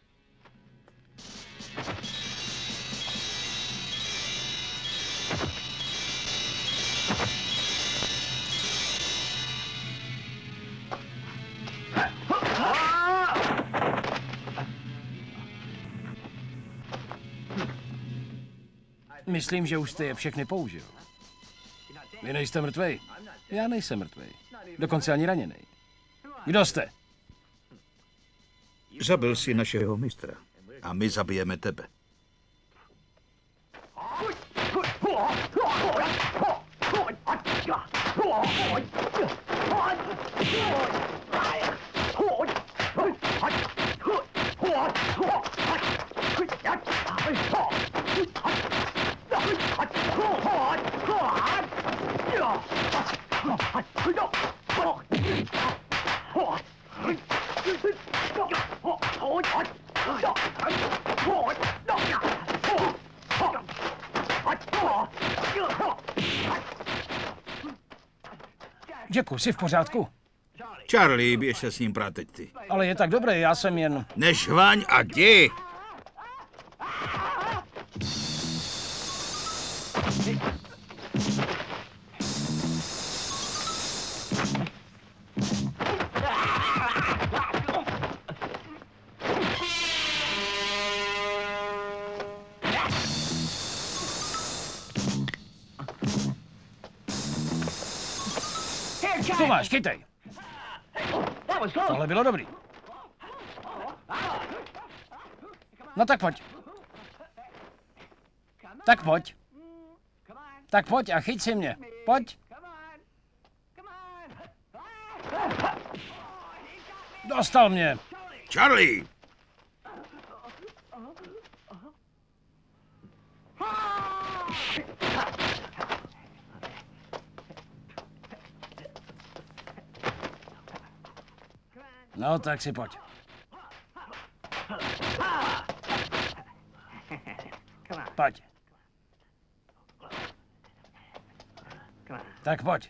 Myslím, že už jste je všechny použil. Vy nejste mrtvej. Já nejsem mrtvej. Dokonce ani raněnej. Kdo jste? Zabil si našeho mistra. A my zabijeme tebe. Jacku, jsi v pořádku? Charlie, běž se s ním prát teď ty. Ale je tak dobré, já jsem jen... Nežvaň a jdi! Tu máš, chytej. Tohle bylo dobrý. No tak pojď. Tak pojď. Tak pojď a chyť si mě. Pojď. Dostal mě. Charlie! No, tak si pojď. Pojď. Tak pojď.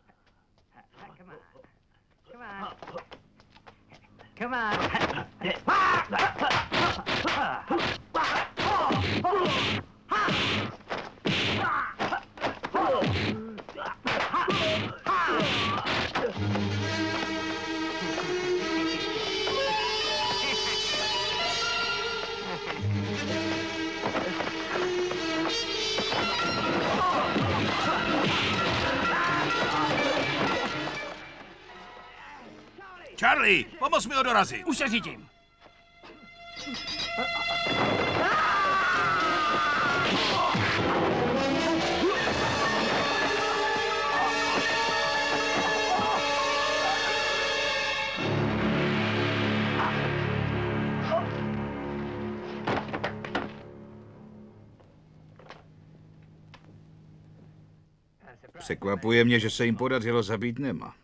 Charlie, pomoz mi ho dorazit. Už se řídím. Překvapuje mě, že se jim podařilo zabít Nema.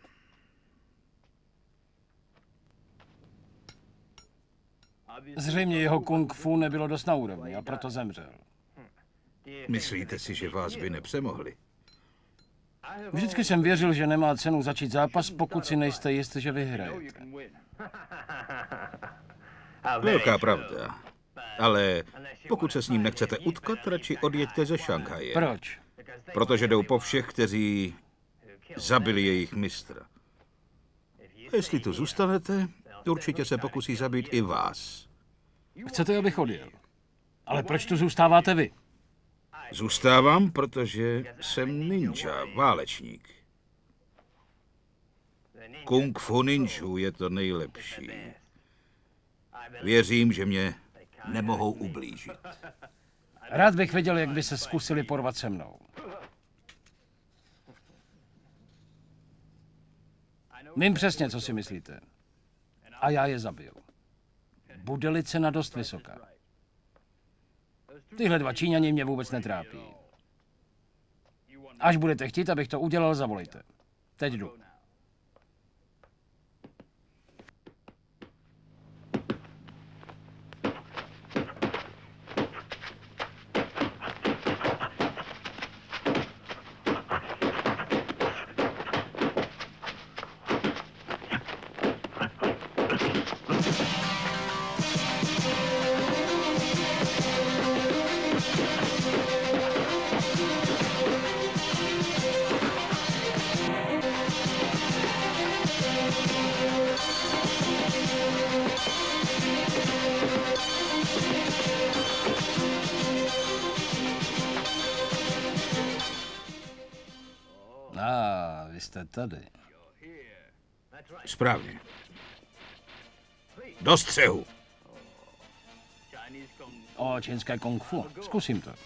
Zřejmě jeho kung fu nebylo dost na úrovni a proto zemřel. Myslíte si, že vás by nepřemohli? Vždycky jsem věřil, že nemá cenu začít zápas, pokud si nejste jist, že vyhrajete. Velká pravda. Ale pokud se s ním nechcete utkat, radši odjeďte ze Šanghaje. Proč? Protože jdou po všech, kteří zabili jejich mistra. A jestli tu zůstanete, určitě se pokusí zabít i vás. Chcete, abych odjel? Ale proč tu zůstáváte vy? Zůstávám, protože jsem ninja, válečník. Kung fu ninju je to nejlepší. Věřím, že mě nemohou ublížit. Rád bych viděl, jak by se zkusili porvat se mnou. Vím přesně, co si myslíte. A já je zabiju. Bude-li cena dost vysoká. Tyhle dva Číňani mě vůbec netrápí. Až budete chtít, abych to udělal, zavolejte. Teď jdu. A, vy jste tady. Správně. Do střehu. O, čínské kung fu. Zkusím to.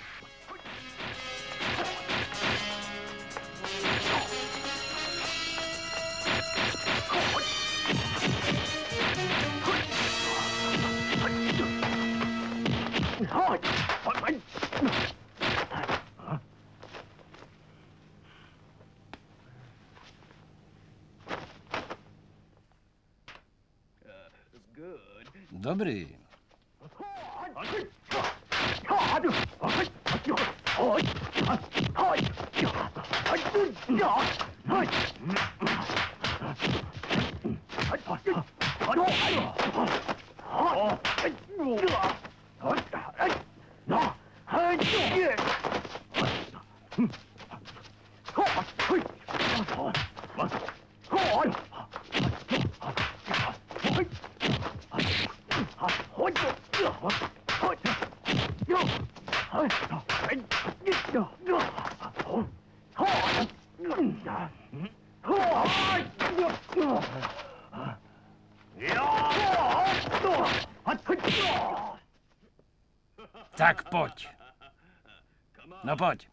Dobrý. Tak pojď. No pojď.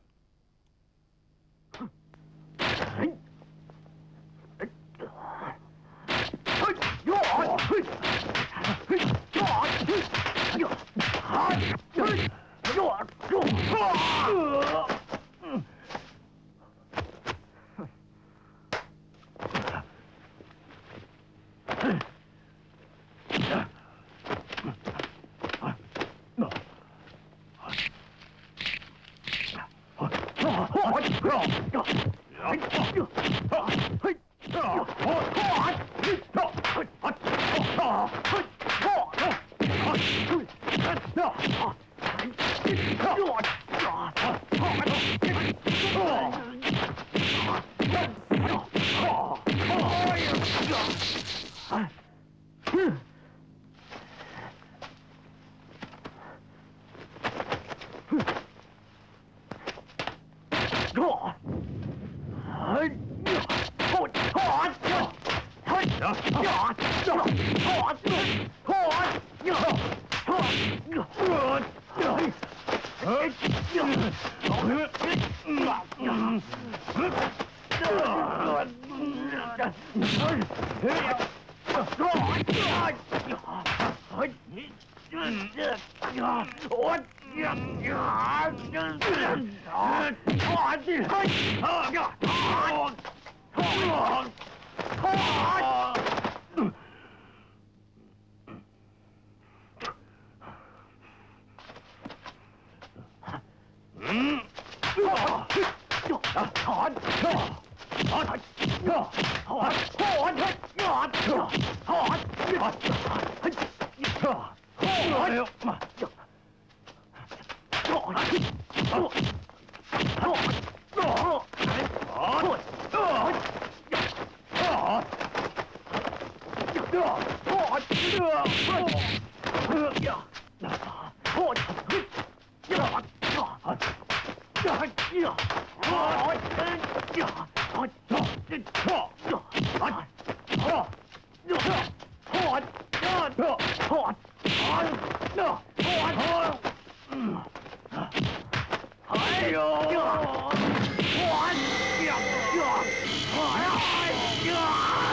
What?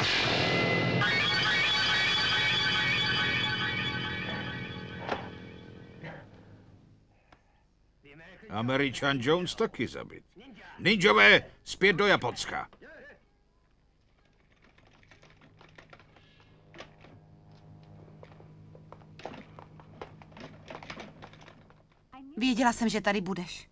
Američan Jones taky zabit. Ninjové, zpět do Japonska. Věděla jsem, že tady budeš.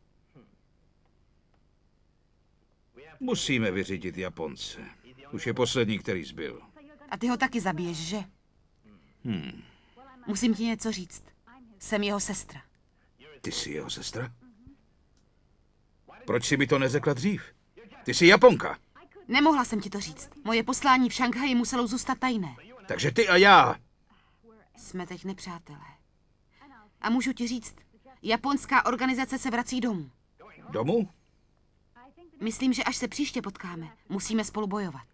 Musíme vyřídit Japonce. Už je poslední, který zbyl. A ty ho taky zabiješ, že? Hmm. Musím ti něco říct. Jsem jeho sestra. Ty jsi jeho sestra? Proč jsi mi to neřekla dřív? Ty jsi Japonka. Nemohla jsem ti to říct. Moje poslání v Šanghaji muselo zůstat tajné. Takže ty a já. Jsme teď nepřátelé. A můžu ti říct, japonská organizace se vrací domů. Domů? Myslím, že až se příště potkáme, musíme spolu bojovat.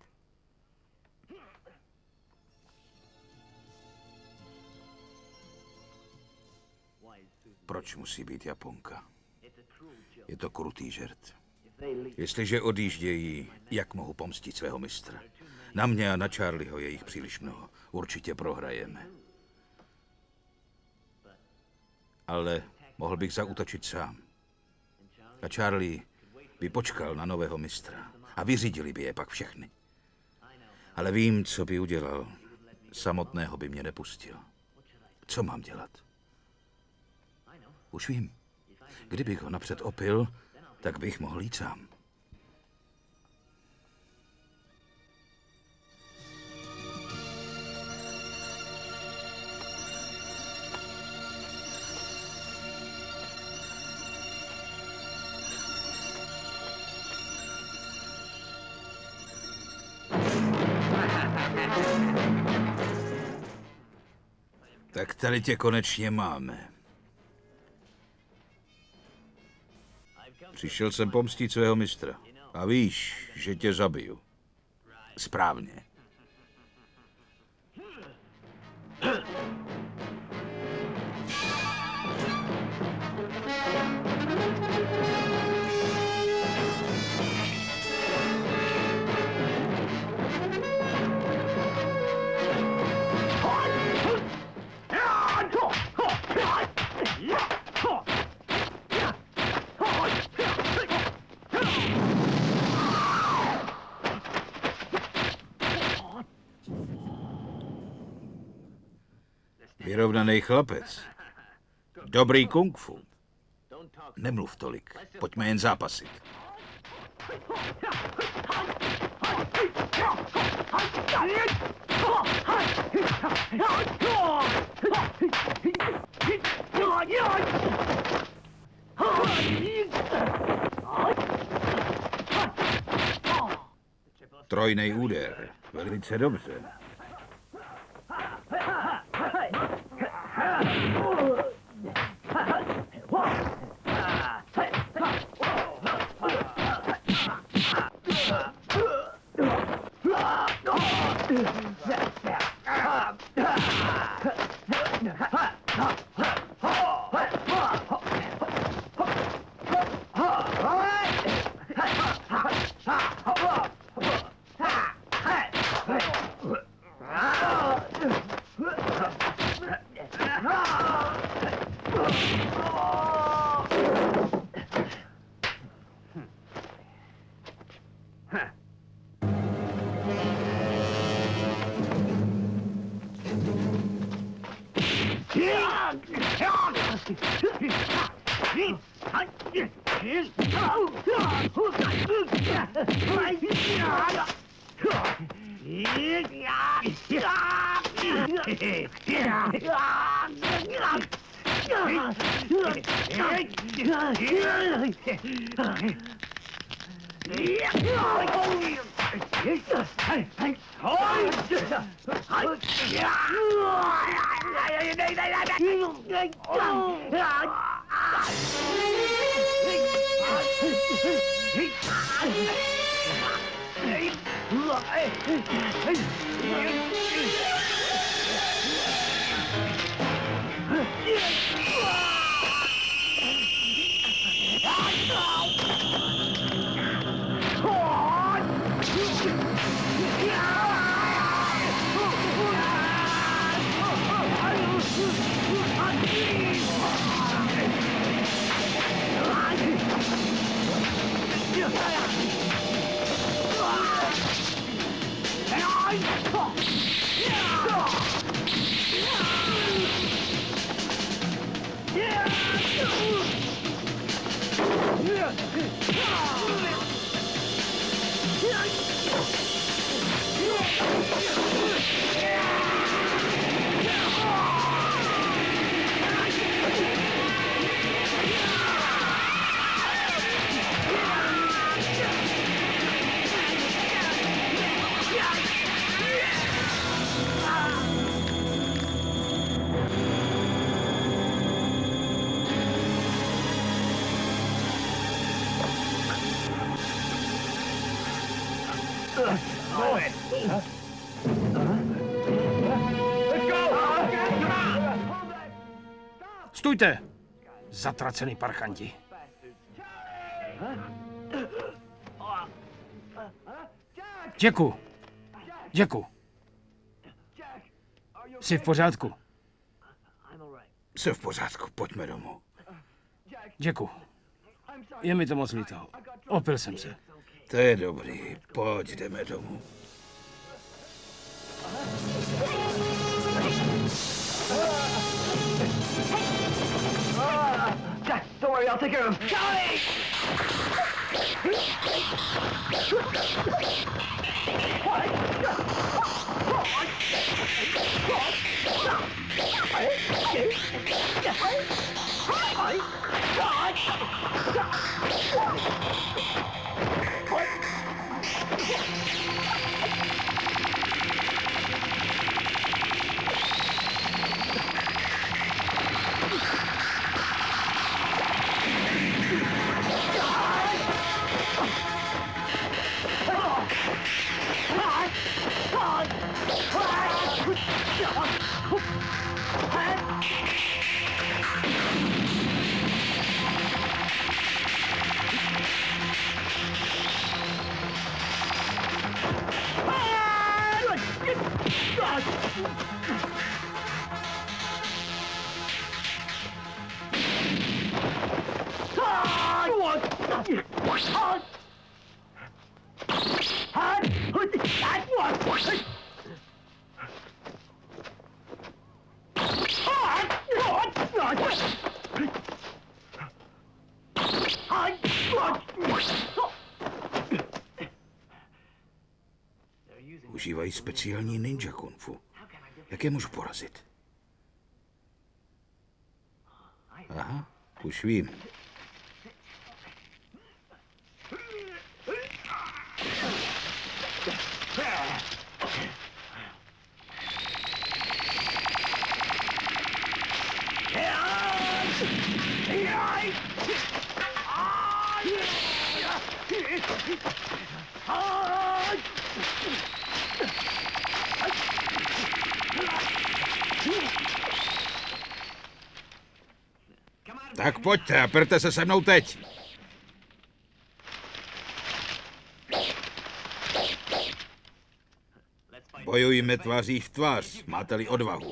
Proč musí být Japonka? Je to krutý žert. Jestliže odjíždějí, jak mohu pomstit svého mistra? Na mě a na Charlieho je jich příliš mnoho. Určitě prohrajeme. Ale mohl bych zaútočit sám. A Charlie by počkal na nového mistra a vyřídili by je pak všechny. Ale vím, co by udělal. Samotného by mě nepustil. Co mám dělat? Už vím. Kdybych ho napřed opil, tak bych mohl jít sám. Tak tady tě konečně máme. Přišel jsem pomstit svého mistra. A víš, že tě zabiju. Správně. Vyrovnaný chlapec. Dobrý kung fu. Nemluv tolik. Pojďme jen zápasit. Trojnej úder. Velice dobře. Stůjte! Zatracený parchanti. Jacku! Jacku! Jsi v pořádku? Jsem v pořádku, pojďme domů. Jacku, je mi to moc líto. Opil jsem se. To je dobrý, pojď, jdeme domů. Jack, don't worry, I'll take care of him. Charlie! Užívají speciální ninja kung fu. Jak je můžu porazit? Aha, už vím. Tak pojďte a perte se se mnou teď. Bojujeme tváří v tvář, máte-li odvahu.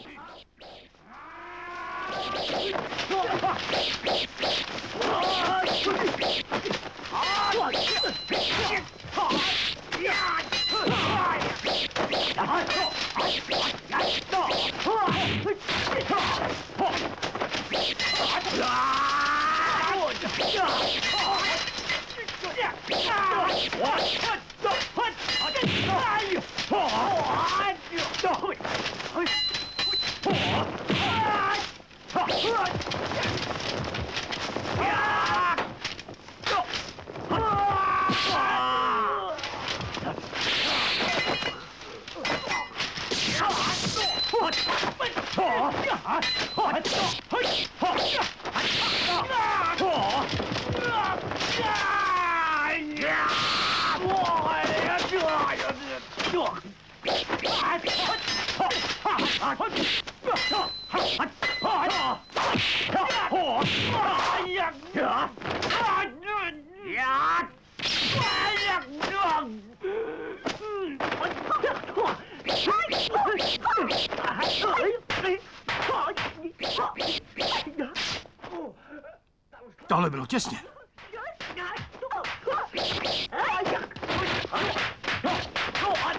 Tohle bylo těsně.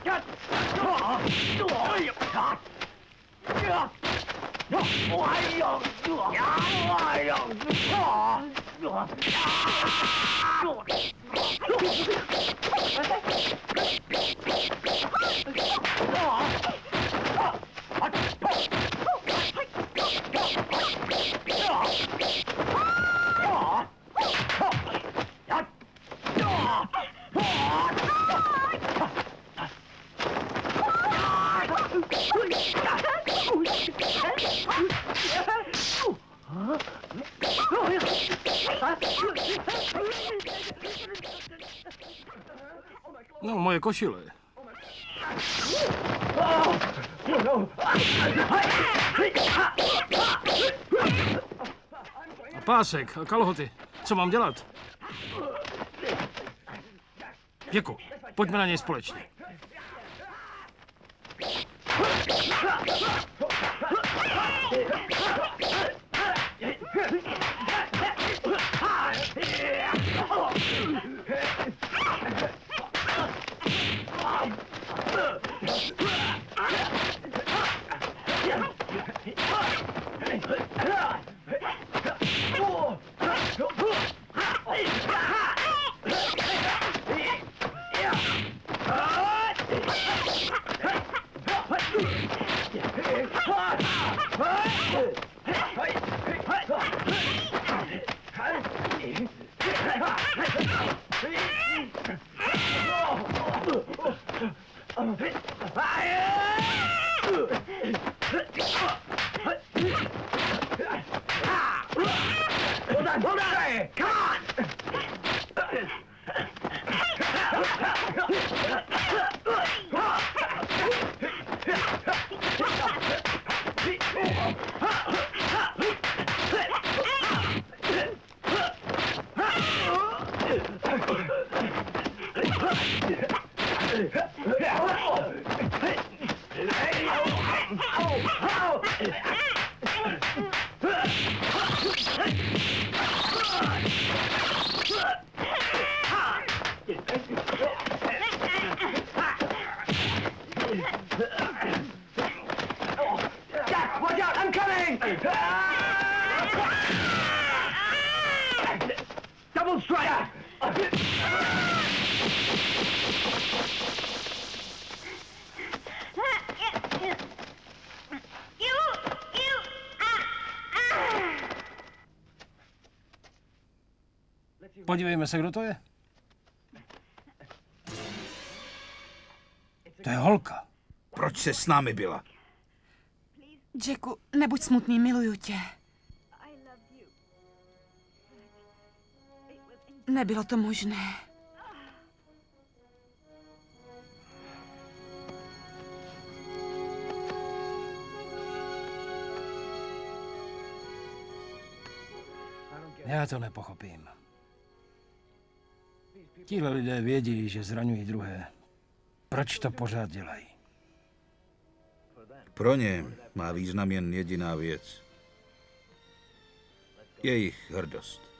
No, moje košile. A pásek a kalhoty. Co mám dělat? Děkuji. Pojďme na něj společně. Double strike! Podívejme se, kdo to je. To je holka. Proč se s námi byla? Jacku, nebuď smutný, miluju tě. Nebylo to možné. Já to nepochopím. Tíhle lidé vědí, že zraňují druhé. Proč to pořád dělají? Pro ně má význam jen jediná věc. Jejich hrdost.